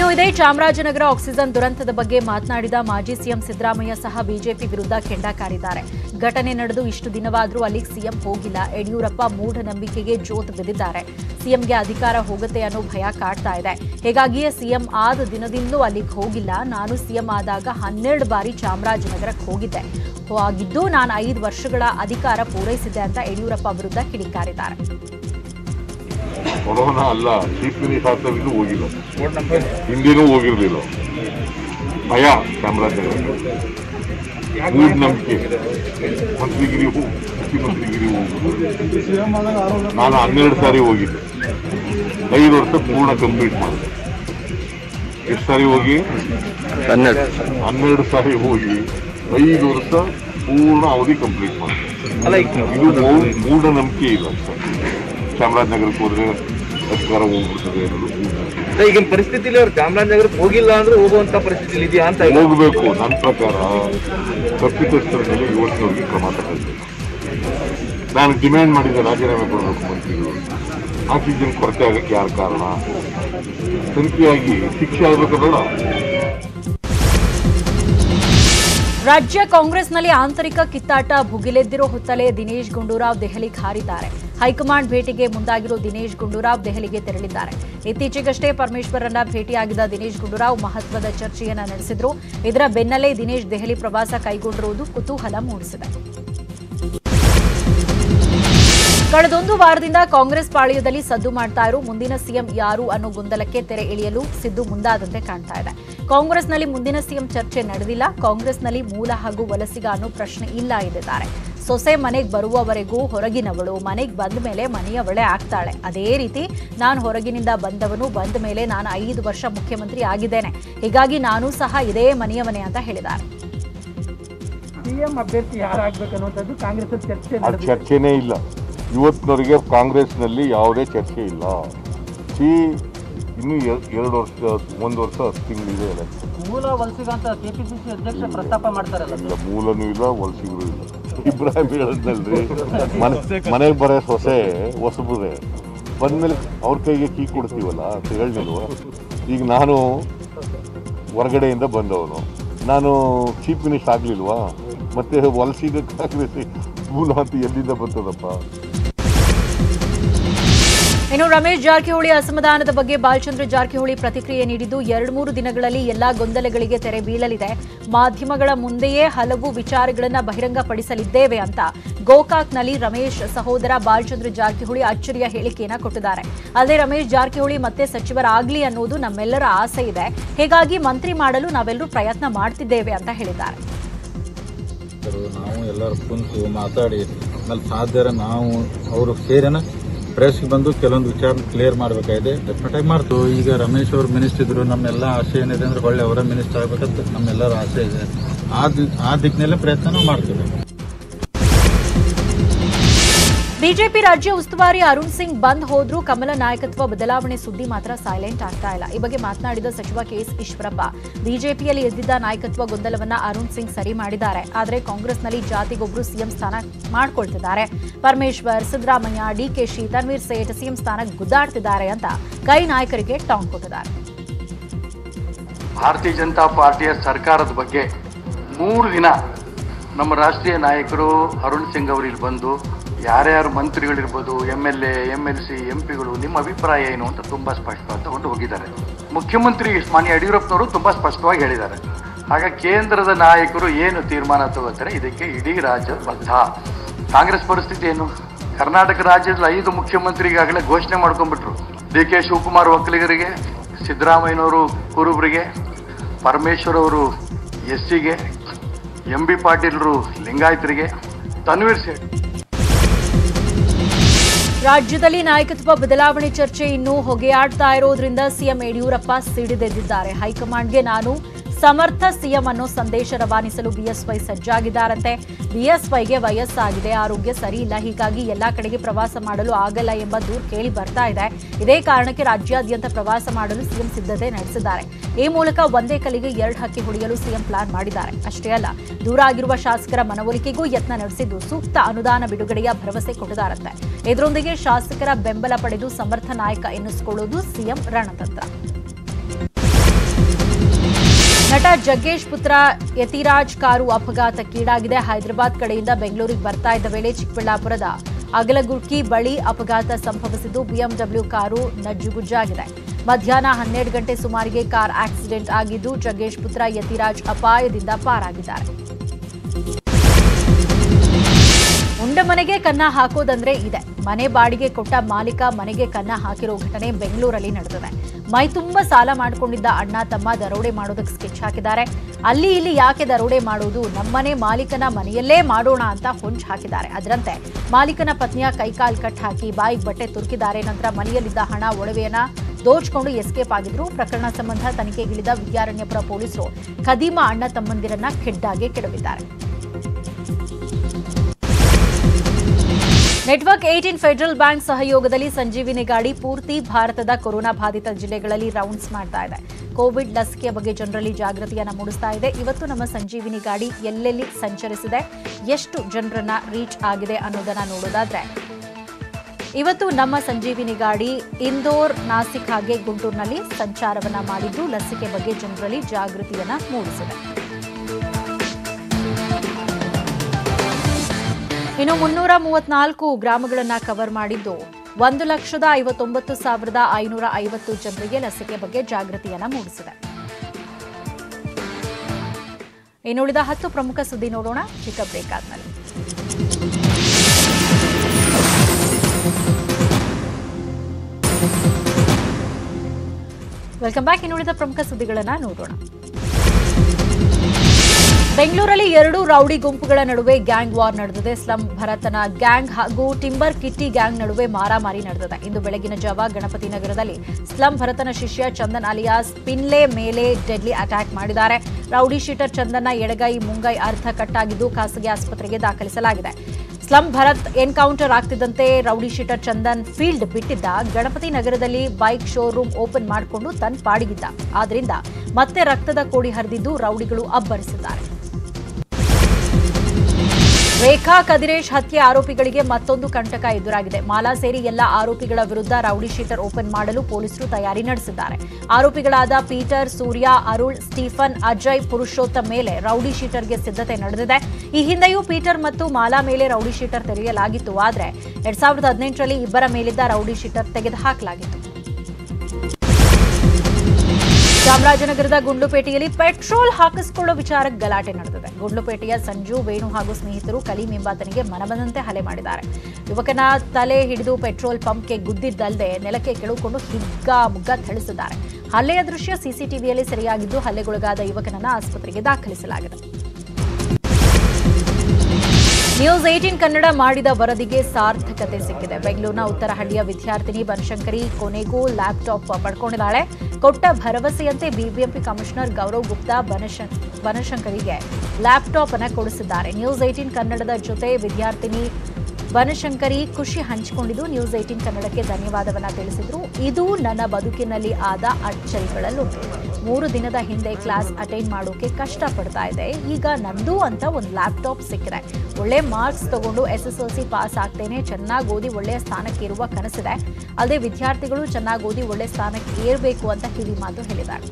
[SPEAKER 1] ಇನ್ನು ಇದೇ ಚಾಮರಾಜನಗರ ಆಕ್ಸಿಜನ್ ದುರಂತದ ಬಗ್ಗೆ ಮಾತನಾಡಿದ ಮಾಜಿ ಸಿಎಂ ಸಿದ್ದರಾಮಯ್ಯ ಸಹ ಬಿಜೆಪಿ ವಿರುದ್ಧ ಕೆಂಡ ಕಾರಿದ್ದಾರೆ. ಘಟನೆ ನಡೆದು ಇಷ್ಟು ದಿನವಾದರೂ ಅಲ್ಲಿಗೆ ಸಿಎಂ ಹೋಗಿಲ್ಲ. ಯಡಿಯೂರಪ್ಪ ಮೂಢನಂಬಿಕೆಗೆ ಜೋತ್ ಬಿದ್ದಿದ್ದಾರೆ. ಸಿಎಂಗೆ ಅಧಿಕಾರ ಹೋಗುತ್ತೆ ಅನ್ನೋ ಭಯ ಕಾಡ್ತಾ ಇದೆ. ಹೀಗಾಗಿಯೇ ಸಿಎಂ ಆದ ದಿನದಿಂದಲೂ ಅಲ್ಲಿಗೆ ಹೋಗಿಲ್ಲ. ನಾನು ಸಿಎಂ ಆದಾಗ ಹನ್ನೆರಡು ಬಾರಿ ಚಾಮರಾಜನಗರಕ್ಕೆ ಹೋಗಿದ್ದೆ. ಆಗಿದ್ದು ನಾನು ಐದು ವರ್ಷಗಳ ಅಧಿಕಾರ ಪೂರೈಸಿದ್ದೆ ಅಂತ ಯಡಿಯೂರಪ್ಪ ವಿರುದ್ಧ ಕಿಡಿಕಾರಿದ್ದಾರೆ.
[SPEAKER 6] ಕೊರೋನಾ ಅಲ್ಲ, ಚೀಫ್ ಮಿನಿಸ್ಟರ್ ಆದರೂ ಹೋಗಿಲ್ಲ, ಹಿಂದಿನೂ ಹೋಗಿರ್ಲಿಲ್ಲ. ಭಯ ಚಾಮರಾಜನಗರ, ಮೂಢನಂಬಿಕೆ, ಮಂತ್ರಿಗಿರಿ ಮುಖ್ಯಮಂತ್ರಿಗಿರಿ ಹೋಗುದು. ನಾನು ಹನ್ನೆರಡು ಸಾರಿ ಹೋಗಿದ್ದೆ, ಐದು ವರ್ಷ ಪೂರ್ಣ ಕಂಪ್ಲೀಟ್ ಮಾಡಿದೆ. ಎಷ್ಟು ಸಾರಿ ಹೋಗಿ? ಹನ್ನೆರಡು ಹನ್ನೆರಡು ಸಾರಿ ಹೋಗಿ ಐದು ವರ್ಷ ಪೂರ್ಣ ಅವಧಿ ಕಂಪ್ಲೀಟ್ ಮಾಡಿದೆ. ಇದು ಮೂಢನಂಬಿಕೆ ಇಲ್ಲ. ಚಾಮರಾಜನಗರಕ್ಕೆ ಹೋದ್ರೆ ಅಧಿಕಾರ ಹೋಗ್ಬಿಡ್ತದೆ ಅನ್ನೋದು.
[SPEAKER 2] ಈಗಿನ ಪರಿಸ್ಥಿತಿಲಿ ಅವ್ರು ಚಾಮರಾಜನಗರಕ್ಕೆ ಹೋಗಿಲ್ಲ ಅಂದ್ರೆ ಹೋಗುವಂತ ಪರಿಸ್ಥಿತಿ ಇದೆಯಾ ಅಂತ
[SPEAKER 6] ಹೋಗಬೇಕು. ನನ್ನ ಪ್ರಕಾರ ತಪ್ಪಿತಸ್ಥರ ಮೇಲೆ ಇವತ್ತಿನವರೆಗೆ ಕ್ರಮ ತಗೊಳ್ಬೇಕು. ನಾನು ಡಿಮ್ಯಾಂಡ್ ಮಾಡಿದ್ದೆ ರಾಜೀನಾಮೆ ಕೊಡಬೇಕು ಮಂತ್ರಿಗಳು. ಆಕ್ಸಿಜನ್ ಕೊರತೆ ಆಗಕ್ಕೆ ಯಾರು ಕಾರಣ? ತನಿಖೆಯಾಗಿ ಶಿಕ್ಷೆ ಆಗಬೇಕು ಬೇಡ?
[SPEAKER 1] ರಾಜ್ಯ ಕಾಂಗ್ರೆಸ್ನಲ್ಲಿ ಆಂತರಿಕ ಕಿತ್ತಾಟ ಭುಗಿಲೆದ್ದಿರೋ ಹೊತ್ತಲೇ ದಿನೇಶ್ ಗುಂಡೂರಾವ್ ದೆಹಲಿಗೆ ಹಾರಿದ್ದಾರೆ. ಹೈಕಮಾಂಡ್ ಭೇಟಿಗೆ ಮುಂದಾಗಿರೋ ದಿನೇಶ್ ಗುಂಡೂರಾವ್ ದೆಹಲಿಗೆ ತೆರಳಿದ್ದಾರೆ. ಇತ್ತೀಚೆಗಷ್ಟೇ ಪರಮೇಶ್ವರನ್ನ ಭೇಟಿಯಾಗಿದ್ದ ದಿನೇಶ್ ಗುಂಡೂರಾವ್ ಮಹತ್ವದ ಚರ್ಚೆಯನ್ನ ನಡೆಸಿದ್ರು. ಇದರ ಬೆನ್ನಲ್ಲೇ ದಿನೇಶ್ ದೆಹಲಿ ಪ್ರವಾಸ ಕೈಗೊಂಡಿರುವುದು ಕುತೂಹಲ ಮೂಡಿಸಿದೆ. ಕಳೆದೊಂದು ವಾರದಿಂದ ಕಾಂಗ್ರೆಸ್ ಪಾಳ್ಯದಲ್ಲಿ ಸದ್ದು ಮಾಡ್ತಾ ಇರೋ ಮುಂದಿನ ಸಿಎಂ ಯಾರು ಅನ್ನೋ ಗೊಂದಲಕ್ಕೆ ತೆರೆ ಎಳೆಯಲು ಸಿದ್ದು ಮುಂದಾದಂತೆ ಕಾಣ್ತಾ ಇದೆ. ಕಾಂಗ್ರೆಸ್ನಲ್ಲಿ ಮುಂದಿನ ಸಿಎಂ ಚರ್ಚೆ ನಡೆದಿಲ್ಲ. ಕಾಂಗ್ರೆಸ್ನಲ್ಲಿ ಮೂಲ ಹಾಗೂ ವಲಸಿಗ ಅನ್ನೋ ಪ್ರಶ್ನೆ ಇಲ್ಲ ಎಂದಿದ್ದಾರೆ. ಸೊಸೆ ಮನೆಗೆ ಬರುವವರೆಗೂ ಹೊರಗಿನವಳು, ಮನೆಗೆ ಬಂದ ಮೇಲೆ ಮನೆಯವಳೆ ಆಗ್ತಾಳೆ. ಅದೇ ರೀತಿ ನಾನು ಹೊರಗಿನಿಂದ ಬಂದವನು, ಬಂದ ಮೇಲೆ ನಾನು ಐದು ವರ್ಷ ಮುಖ್ಯಮಂತ್ರಿ ಆಗಿದ್ದೇನೆ. ಹೀಗಾಗಿ ನಾನು ಸಹ ಇದೇ ಮನೆಯವನೇ ಅಂತ ಹೇಳಿದ್ದಾರೆ.
[SPEAKER 7] ಸಿಎಂ ಅಭ್ಯರ್ಥಿ ಯಾರಾಗಬೇಕು ಅನ್ನೋದು ಕಾಂಗ್ರೆಸ್ ಚರ್ಚೆ
[SPEAKER 6] ಚರ್ಚೆನೇ ಇಲ್ಲ. ಇವತ್ತಿನವರೆಗೆ ಕಾಂಗ್ರೆಸ್ನಲ್ಲಿ ಯಾವುದೇ ಚರ್ಚೆ ಇಲ್ಲ. ಸಿ ಇನ್ನು ಎರಡು ವರ್ಷ ಒಂದು ವರ್ಷ ಹತ್ತು ತಿಂಗಳಿದೆ ಎಲೆಕ್ಷನ್.
[SPEAKER 7] ಮೂಲ ವಲಸಿಗ ಅಂತ ಕೆಪಿಸಿಸಿ ಅಧ್ಯಕ್ಷ ಪ್ರಸ್ತಾಪ ಮಾಡ್ತಾರಲ್ಲ.
[SPEAKER 6] ಇಲ್ಲ, ಮೂಲನೂ ಇಲ್ಲ, ವಲಸಿಗರು ಇಲ್ಲ. ಇಬ್ರಾಹಿಂ ಹೇಳಿದ್ನಲ್ರಿ, ಮನೆ ಮನೆಗೆ ಬರೋ ಸೊಸೆ ಹೊಸಬ್ರೆ ಬಂದ್ಮೇಲೆ ಅವ್ರ ಕೈಗೆ ಕೀ ಕೊಡ್ತೀವಲ್ಲ ಅಂತ ಹೇಳಿಲ್ವ? ಈಗ ನಾನು ಹೊರಗಡೆಯಿಂದ ಬಂದವನು, ನಾನು ಚೀಫ್ ಮಿನಿಸ್ಟರ್ ಆಗಲಿಲ್ವಾ? ಮತ್ತೆ ವಲಸಿಗ ಕಾಂಗ್ರೆಸ್ ಮೂಲ ಅಂತ ಎಲ್ಲಿಂದ ಬರ್ತದಪ್ಪ?
[SPEAKER 1] ಇನ್ನು ರಮೇಶ್ ಜಾರಕಿಹೊಳಿ ಅಸಮಾಧಾನದ ಬಗ್ಗೆ ಬಾಲಚಂದ್ರ ಜಾರಕಿಹೊಳಿ ಪ್ರತಿಕ್ರಿಯೆ ನೀಡಿದ್ದು ಎರಡು ಮೂರು ದಿನಗಳಲ್ಲಿ ಎಲ್ಲಾ ಗೊಂದಲಗಳಿಗೆ ತೆರೆ ಬೀಳಲಿದೆ. ಮಾಧ್ಯಮಗಳ ಮುಂದೆಯೇ ಹಲವು ವಿಚಾರಗಳನ್ನು ಬಹಿರಂಗಪಡಿಸಲಿದ್ದೇವೆ ಅಂತ ಗೋಕಾಕ್ನಲ್ಲಿ ರಮೇಶ್ ಸಹೋದರ ಬಾಲಚಂದ್ರ ಜಾರಕಿಹೊಳಿ ಅಚ್ಚರಿಯ ಹೇಳಿಕೆಯನ್ನ ಕೊಟ್ಟಿದ್ದಾರೆ. ಅಲ್ಲದೆ ರಮೇಶ್ ಜಾರಕಿಹೊಳಿ ಮತ್ತೆ ಸಚಿವರಾಗಲಿ ಅನ್ನೋದು ನಮ್ಮೆಲ್ಲರ ಆಸೆ ಇದೆ. ಹೀಗಾಗಿ ಮಂತ್ರಿ ಮಾಡಲು ನಾವೆಲ್ಲರೂ ಪ್ರಯತ್ನ ಮಾಡ್ತಿದ್ದೇವೆ ಅಂತ ಹೇಳಿದ್ದಾರೆ.
[SPEAKER 8] ನಾವು ಎಲ್ಲರೂ ಕುಂತು ಮಾತಾಡಿ ಆಮೇಲೆ ಸಾಧ್ಯ ನಾವು ಅವರು ಸೇರಿನ ಪ್ರೆಸ್ಗೆ ಬಂದು ಕೆಲವೊಂದು ವಿಚಾರ ಕ್ಲಿಯರ್ ಮಾಡಬೇಕಾಗಿದೆ. ಡೆಫಿನೆಟ್ ಆಗಿ ಮಾಡ್ತು. ಈಗ ರಮೇಶ್ ಅವರು ಮಿನಿಸ್ಟರ್ ಇದ್ರು, ನಮ್ಮೆಲ್ಲ ಆಸೆ ಏನಿದೆ ಅಂದ್ರೆ ಒಳ್ಳೆ ಅವರ ಮಿನಿಸ್ಟರ್ ಆಗ್ಬೇಕಂತ ನಮ್ಮೆಲ್ಲರ ಆಸೆ ಇದೆ. ಆ ದಿಕ್ಕಿನಲ್ಲೇ ಪ್ರಯತ್ನ ನಾವು ಮಾಡ್ತೀವಿ.
[SPEAKER 1] ಬಿಜೆಪಿ ರಾಜ್ಯ ಉಸ್ತುವಾರಿ ಅರುಣ್ ಸಿಂಗ್ ಬಂದ್ ಹೋದ್ರೂ ಕಮಲ ನಾಯಕತ್ವ ಬದಲಾವಣೆ ಸುದ್ದಿ ಮಾತ್ರ ಸೈಲೆಂಟ್ ಆಗ್ತಾ ಇಲ್ಲ. ಈ ಬಗ್ಗೆ ಮಾತನಾಡಿದ ಸಚಿವ ಕೆಎಸ್ ಈಶ್ವರಪ್ಪ, ಬಿಜೆಪಿಯಲ್ಲಿ ಎದ್ದಿದ್ದ ನಾಯಕತ್ವ ಗೊಂದಲವನ್ನ ಅರುಣ್ ಸಿಂಗ್ ಸರಿ ಮಾಡಿದ್ದಾರೆ. ಆದರೆ ಕಾಂಗ್ರೆಸ್ನಲ್ಲಿ ಜಾತಿಗೊಬ್ಬರು ಸಿಎಂ ಸ್ಥಾನ ಮಾಡ್ಕೊಳ್ತಿದ್ದಾರೆ. ಪರಮೇಶ್ವರ್, ಸಿದ್ದರಾಮಯ್ಯ, ಡಿಕೆಶಿ, ತನ್ವೀರ್ ಸೇಠ್ ಸಿಎಂ ಸ್ಥಾನಕ್ಕೆ ಗುದ್ದಾಡ್ತಿದ್ದಾರೆ ಅಂತ ಕೈ ನಾಯಕರಿಗೆ ಟಾಂಗ್ ಕೊಟ್ಟಿದ್ದಾರೆ.
[SPEAKER 9] ಭಾರತೀಯ ಜನತಾ ಪಾರ್ಟಿಯ ಸರ್ಕಾರದ ಬಗ್ಗೆ ಮೂರು ದಿನ ನಮ್ಮ ರಾಷ್ಟ್ರೀಯ ನಾಯಕರು ಅರುಣ್ ಸಿಂಗ್ ಅವರು ಇಲ್ಲಿ ಬಂದು ಯಾರ್ಯಾರು ಮಂತ್ರಿಗಳಿರ್ಬೋದು, M L A, M L C, M ಪಿಗಳು, ನಿಮ್ಮ ಅಭಿಪ್ರಾಯ ಏನು ಅಂತ ತುಂಬ ಸ್ಪಷ್ಟವಾಗಿ ತಗೊಂಡು ಹೋಗಿದ್ದಾರೆ. ಮುಖ್ಯಮಂತ್ರಿ ಮಾನ್ಯ ಯಡಿಯೂರಪ್ಪನವರು ತುಂಬ ಸ್ಪಷ್ಟವಾಗಿ ಹೇಳಿದ್ದಾರೆ. ಆಗ ಕೇಂದ್ರದ ನಾಯಕರು ಏನು ತೀರ್ಮಾನ ತಗೋತಾರೆ ಇದಕ್ಕೆ ಇಡೀ ರಾಜ್ಯ ಬದ್ಧ. ಕಾಂಗ್ರೆಸ್ ಪರಿಸ್ಥಿತಿ ಏನು? ಕರ್ನಾಟಕ ರಾಜ್ಯದಲ್ಲಿ ಐದು ಮುಖ್ಯಮಂತ್ರಿಗಾಗಲೇ ಘೋಷಣೆ ಮಾಡ್ಕೊಂಡ್ಬಿಟ್ರು. ಡಿ ಕೆ ಶಿವಕುಮಾರ್ ಒಕ್ಕಲಿಗರಿಗೆ, ಸಿದ್ದರಾಮಯ್ಯನವರು ಕುರುಬರಿಗೆ, ಪರಮೇಶ್ವರ್ ಅವರು ಎಸ್ ಸಿಗೆ, ಎಂ ಬಿ ಪಾಟೀಲ್ರು ಲಿಂಗಾಯತರಿಗೆ, ತನ್ವೀರ್ ಸೇಠ್.
[SPEAKER 1] ರಾಜ್ಯದಲ್ಲಿ ನಾಯಕತ್ವ ಬದಲಾವಣೆ ಚರ್ಚೆ ಇನ್ನೂ ಹೊಗೆಯಾಡ್ತಾ ಇರೋದ್ರಿಂದ ಸಿಎಂ ಯಡಿಯೂರಪ್ಪ ಸಿಡಿದೆದ್ದಿದ್ದಾರೆ. ಹೈಕಮಾಂಡ್ಗೆ ನಾನು ಸಮರ್ಥ ಸಿಎಂ ಅನ್ನೋ ಸಂದೇಶ ರವಾನಿಸಲು ಬಿಎಸ್ವೈ ಸಜ್ಜಾಗಿದ್ದಾರಂತೆ. ಬಿಎಸ್ವೈಗೆ ವಯಸ್ಸಾಗಿದೆ, ಆರೋಗ್ಯ ಸರಿ ಇಲ್ಲ, ಹೀಗಾಗಿ ಎಲ್ಲಾ ಕಡೆಗೆ ಪ್ರವಾಸ ಮಾಡಲು ಆಗಲ್ಲ ಎಂಬ ದೂರು ಕೇಳಿ ಬರ್ತಾ ಇದೆ. ಇದೇ ಕಾರಣಕ್ಕೆ ರಾಜ್ಯಾದ್ಯಂತ ಪ್ರವಾಸ ಮಾಡಲು ಸಿಎಂ ಸಿದ್ಧತೆ ನಡೆಸಿದ್ದಾರೆ. ಈ ಮೂಲಕ ಒಂದೇ ಕಲಿಗೆ ಎರಡು ಹಕ್ಕಿ ಹೊಡೆಯಲು ಸಿಎಂ ಪ್ಲಾನ್ ಮಾಡಿದ್ದಾರೆ. ಅಷ್ಟೇ ಅಲ್ಲ, ದೂರ ಆಗಿರುವ ಶಾಸಕರ ಮನವೊಲಿಕೆಗೂ ಯತ್ನ ನಡೆಸಿದ್ದು ಸೂಕ್ತ ಅನುದಾನ ಬಿಡುಗಡೆಯ ಭರವಸೆ ಕೊಟ್ಟಿದ್ದಾರಂತೆ. ಇದರೊಂದಿಗೆ ಶಾಸಕರ ಬೆಂಬಲ ಪಡೆದು ಸಮರ್ಥ ನಾಯಕ ಎನ್ನಿಸಿಕೊಳ್ಳುವುದು ಸಿಎಂ ರಣತಂತ್ರ. ನಟ ಜಗ್ಗೇಶ್ ಪುತ್ರ ಯತಿರಾಜ್ ಕಾರು ಅಪಘಾತಕ್ಕೀಡಾಗಿದೆ. ಹೈದರಾಬಾದ್ ಕಡೆಯಿಂದ ಬೆಂಗಳೂರಿಗೆ ಬರ್ತಾ ಇದ್ದ ವೇಳೆ ಚಿಕ್ಕಬಳ್ಳಾಪುರದ ಅಗಲಗುರ್ಕಿ ಬಳಿ ಅಪಘಾತ ಸಂಭವಿಸಿದ್ದು ಬಿಎಂಡಬ್ಲ್ಯೂ ಕಾರು ನಜ್ಜುಗುಜ್ಜಾಗಿದೆ. ಮಧ್ಯಾಹ್ನ ಹನ್ನೆರಡು ಗಂಟೆ ಸುಮಾರಿಗೆ ಕಾರ್ ಆಕ್ಸಿಡೆಂಟ್ ಆಗಿದ್ದು ಜಗ್ಗೇಶ್ ಪುತ್ರ ಯತಿರಾಜ್ ಅಪಾಯದಿಂದ ಪಾರಾಗಿದ್ದಾರೆ. ಉಂಡ ಮನೆಗೆ ಕನ್ನ ಹಾಕೋದಂದ್ರೆ ಇದೆ. ಮನೆ ಬಾಡಿಗೆ ಕೊಟ್ಟ ಮಾಲೀಕ ಮನೆಗೆ ಕನ್ನ ಹಾಕಿರೋ ಘಟನೆ ಬೆಂಗಳೂರಲ್ಲಿ ನಡೆದಿದೆ. ಮೈ ತುಂಬ ಸಾಲ ಮಾಡಿಕೊಂಡಿದ್ದ ಅಣ್ಣ ತಮ್ಮ ದರೋಡೆ ಮಾಡೋದಕ್ಕೆ ಸ್ಕೆಚ್ ಹಾಕಿದ್ದಾರೆ. ಅಲ್ಲಿ ಇಲ್ಲಿ ಯಾಕೆ ದರೋಡೆ ಮಾಡೋದು, ನಮ್ಮನೆ ಮಾಲೀಕನ ಮನೆಯಲ್ಲೇ ಮಾಡೋಣ ಅಂತ ಹೊಂಚು ಹಾಕಿದ್ದಾರೆ. ಅದರಂತೆ ಮಾಲೀಕನ ಪತ್ನಿಯ ಕೈಕಾಲ್ ಕಟ್ ಹಾಕಿ ಬಾಯಿಗೆ ಬಟ್ಟೆ ತುರುಕಿದ್ದಾರೆ. ನಂತರ ಮನೆಯಲ್ಲಿದ್ದ ಹಣ ಒಡವೆಯನ್ನ ದೋಚ್ಕೊಂಡು ಎಸ್ಕೇಪ್ ಆಗಿದ್ರು. ಪ್ರಕರಣ ಸಂಬಂಧ ತನಿಖೆಗಿಳಿದ ವಿದ್ಯಾರಣ್ಯಪುರ ಪೊಲೀಸರು ಖದೀಮ ಅಣ್ಣ ತಮ್ಮಂದಿರನ್ನ ಖೆಡ್ಡಾಗೆ ಕೆಡವಿದ್ದಾರೆ. ನೆಟ್ವರ್ಕ್ ಏಟೀನ್ ಫೆಡರಲ್ ಬ್ಯಾಂಕ್ ಸಹಯೋಗದಲ್ಲಿ ಸಂಜೀವಿನಿ ಗಾಡಿ ಪೂರ್ತಿ ಭಾರತದ ಕೊರೋನಾ ಬಾಧಿತ ಜಿಲ್ಲೆಗಳಲ್ಲಿ ರೌಂಡ್ಸ್ ಮಾಡ್ತಾ ಇದೆ. ಕೋವಿಡ್ ಲಸಿಕೆ ಬಗ್ಗೆ ಜನರಲ್ಲಿ ಜಾಗೃತಿಯನ್ನು ಮೂಡಿಸ್ತಾ ಇದೆ. ಇವತ್ತು ನಮ್ಮ ಸಂಜೀವಿನಿ ಗಾಡಿ ಎಲ್ಲೆಲ್ಲಿ ಸಂಚರಿಸಿದೆ, ಎಷ್ಟು ಜನರನ್ನ ರೀಚ್ ಆಗಿದೆ ಅನ್ನೋದನ್ನ ನೋಡೋದಾದ್ರೆ, ಇವತ್ತು ನಮ್ಮ ಸಂಜೀವಿನಿ ಗಾಡಿ ಇಂದೋರ್, ನಾಸಿಕ್ ಹಾಗೆ ಗುಂಟೂರಿನಲ್ಲಿ ಸಂಚಾರವನ್ನ ಮಾಡಿದ್ದು ಲಸಿಕೆ ಬಗ್ಗೆ ಜನರಲ್ಲಿ ಜಾಗೃತಿಯನ್ನ ಮೂಡಿಸಿದೆ. ಇನ್ನು ಮುನ್ನೂರ ಮೂವತ್ನಾಲ್ಕು ಗ್ರಾಮಗಳನ್ನು ಕವರ್ ಮಾಡಿದ್ದು ಒಂದು ಲಕ್ಷದ ಐವತ್ತೊಂಬತ್ತು ಸಾವಿರದ ಐನೂರ ಐವತ್ತು ಜನರಿಗೆ ಲಸಿಕೆ ಬಗ್ಗೆ ಜಾಗೃತಿಯನ್ನ ಮೂಡಿಸಿದೆ. ಇನ್ನುಳಿದ ಹತ್ತು ಪ್ರಮುಖ ಸುದ್ದಿ ನೋಡೋಣ ಚಿಕ್ಕ ಬ್ರೇಕ್ ಆದ್ಮೇಲೆ. Welcome back. ಇನ್ನುಳಿದ ಪ್ರಮುಖ ಸುದ್ದಿಗಳನ್ನ ನೋಡೋಣ. ಬೆಂಗಳೂರಲ್ಲಿ ಎರಡು ರೌಡಿ ಗುಂಪುಗಳ ನಡುವೆ ಗ್ಯಾಂಗ್ ವಾರ್ ನಡೆದಿದೆ. ಸ್ಲಂ ಭರತನ ಗ್ಯಾಂಗ್ ಹಾಗೂ ಟಿಂಬರ್ ಕಿಟ್ಟಿ ಗ್ಯಾಂಗ್ ನಡುವೆ ಮಾರಾಮಾರಿ ನಡೆದಿದೆ. ಇಂದು ಬೆಳಗಿನ ಜಾವ ಗಣಪತಿ ನಗರದಲ್ಲಿ ಸ್ಲಂ ಭರತನ ಶಿಷ್ಯ ಚಂದನ್ ಅಲಿಯಾಸ್ ಪಿನ್ಲೆ ಮೇಲೆ ಡೆಡ್ಲಿ ಅಟ್ಯಾಕ್ ಮಾಡಿದ್ದಾರೆ. ರೌಡಿ ಶೀಟರ್ ಚಂದನ್ನ ಎಡಗೈ ಮುಂಗೈ ಅರ್ಧ ಕಟ್ಟಾಗಿದ್ದು ಖಾಸಗಿ ಆಸ್ಪತ್ರೆಗೆ ದಾಖಲಿಸಲಾಗಿದೆ. ಸ್ಲಂ ಭರತ್ ಎನ್ಕೌಂಟರ್ ಆಗ್ತಿದ್ದಂತೆ ರೌಡಿ ಶೀಟರ್ ಚಂದನ್ ಫೀಲ್ಡ್ ಬಿಟ್ಟಿದ್ದ. ಗಣಪತಿ ನಗರದಲ್ಲಿ ಬೈಕ್ ಶೋರೂಮ್ ಓಪನ್ ಮಾಡಿಕೊಂಡು ತನ್ನ ಪಾಡಿಗಿದ್ದ. ಆದ್ರಿಂದ ಮತ್ತೆ ರಕ್ತದ ಕೋಡಿ ಹರಿದಿದ್ದು ರೌಡಿಗಳು ಅಬ್ಬರಿಸಿದ್ದಾರೆ. ರೇಖಾ ಕದಿರೇಶ್ ಹತ್ಯೆ ಆರೋಪಿಗಳಿಗೆ ಮತ್ತೊಂದು ಕಂಟಕ ಎದುರಾಗಿದೆ. ಮಾಲಾ ಸೇರಿ ಎಲ್ಲ ಆರೋಪಿಗಳ ವಿರುದ್ಧ ರೌಡಿ ಶೀಟರ್ ಓಪನ್ ಮಾಡಲು ಪೊಲೀಸರು ತಯಾರಿ ನಡೆಸಿದ್ದಾರೆ. ಆರೋಪಿಗಳಾದ ಪೀಟರ್, ಸೂರ್ಯ, ಅರುಳ್, ಸ್ಟೀಫನ್, ಅಜಯ್, ಪುರುಷೋತ್ತಮ್ ಮೇಲೆ ರೌಡಿ ಶೀಟರ್ಗೆ ಸಿದ್ಧತೆ ನಡೆದಿದೆ. ಈ ಹಿಂದೆಯೂ ಪೀಟರ್ ಮತ್ತು ಮಾಲಾ ಮೇಲೆ ರೌಡಿ ಶೀಟರ್ ತೆರೆಯಲಾಗಿತ್ತು. ಆದರೆ ಎರಡ್ ಸಾವಿರದ ಹದಿನೆಂಟರಲ್ಲಿ ಇಬ್ಬರ ಮೇಲಿದ್ದ ರೌಡಿ ಶೀಟರ್ ತೆಗೆದುಹಾಕಲಾಗಿತ್ತು. ಚಾಮರಾಜನಗರದ ಗುಂಡ್ಲುಪೇಟೆಯಲ್ಲಿ ಪೆಟ್ರೋಲ್ ಹಾಕಿಸಿಕೊಳ್ಳೋ ವಿಚಾರಕ್ಕೆ ಗಲಾಟೆ ನಡೆದಿದೆ. ಗುಂಡ್ಲುಪೇಟೆಯ ಸಂಜು, ವೇಣು ಹಾಗೂ ಸ್ನೇಹಿತರು ಕಲೀಂ ಎಂಬಾತನಿಗೆ ಮನಬಂದಂತೆ ಹಲ್ಲೆ ಮಾಡಿದ್ದಾರೆ. ಯುವಕನ ತಲೆ ಹಿಡಿದು ಪೆಟ್ರೋಲ್ ಪಂಪ್ಗೆ ಗುದ್ದಿದ್ದಲ್ಲದೆ ನೆಲಕ್ಕೆ ಕೆಳಕೊಂಡು ಹಿಗ್ಗ ಮುಗ್ಗ ಥಳಿಸಿದ್ದಾರೆ. ಹಲ್ಲೆಯ ದೃಶ್ಯ ಸಿಸಿಟಿವಿಯಲ್ಲಿ ಸೆರೆಯಾಗಿದ್ದು ಹಲ್ಲೆಗೊಳಗಾದ ಯುವಕನನ್ನು ಆಸ್ಪತ್ರೆಗೆ ದಾಖಲಿಸಲಾಗಿದೆ. ನ್ಯೂಸ್ ಏಟೀನ್ ಕನ್ನಡ ಮಾಡಿದ ವರದಿಗೆ ಸಾರ್ಥಕತೆ ಸಿಕ್ಕಿದೆ. ಬೆಂಗಳೂರಿನ ಉತ್ತರಹಳ್ಳಿಯ ವಿದ್ಯಾರ್ಥಿನಿ ಬನಶಂಕರಿ ಕೊನೆಗೂ ಲ್ಯಾಪ್ಟಾಪ್ ಪಡ್ಕೊಂಡಿದ್ದಾಳೆ. ಕೊಟ್ಟ ಭರವಸೆಯಂತೆ ಬಿಬಿಎಂಪಿ ಕಮಿಷನರ್ ಗೌರವ್ ಗುಪ್ತಾ ಬನಶಂಕರಿಗೆ ಲ್ಯಾಪ್ಟಾಪ್ ಅನ್ನು ಕೊಡಿಸಿದ್ದಾರೆ. ನ್ಯೂಸ್ ಏಟೀನ್ ಕನ್ನಡದ ಜೊತೆ ವಿದ್ಯಾರ್ಥಿನಿ ಬನಶಂಕರಿ ಖುಷಿ ಹಂಚಿಕೊಂಡಿದ್ದು ನ್ಯೂಸ್ ಏಟೀನ್ ಕನ್ನಡಕ್ಕೆ ಧನ್ಯವಾದವನ್ನ ತಿಳಿಸಿದ್ರು. ಇದು ನನ್ನ ಬದುಕಿನಲ್ಲಿ ಆದ ಅಚ್ಚರಿಗಳಲ್ಲುಂಟು. ಮೂರು ದಿನದ ಹಿಂದೆ ಕ್ಲಾಸ್ ಅಟೆಂಡ್ ಮಾಡೋಕೆ ಕಷ್ಟ ಪಡ್ತಾ ಇದೆ. ಈಗ ನಂದು ಅಂತ ಒಂದು ಲ್ಯಾಪ್ಟಾಪ್ ಸಿಕ್ಕಿದೆ. ಒಳ್ಳೆ ಮಾರ್ಕ್ಸ್ ತಗೊಂಡು S S L C pass ಆಗ್ತೇನೆ. ಚೆನ್ನಾಗಿ ಓದಿ ಒಳ್ಳೆಯ ಸ್ಥಾನಕ್ಕೆ ಇರುವ ಕನಸಿದೆ. ಅಲ್ಲದೆ ವಿದ್ಯಾರ್ಥಿಗಳು ಚೆನ್ನಾಗಿ ಓದಿ ಒಳ್ಳೆ ಸ್ಥಾನಕ್ಕೆ ಏರಬೇಕು ಅಂತ ಕಿವಿ ಮಾತು ಹೇಳಿದ್ದಾರೆ.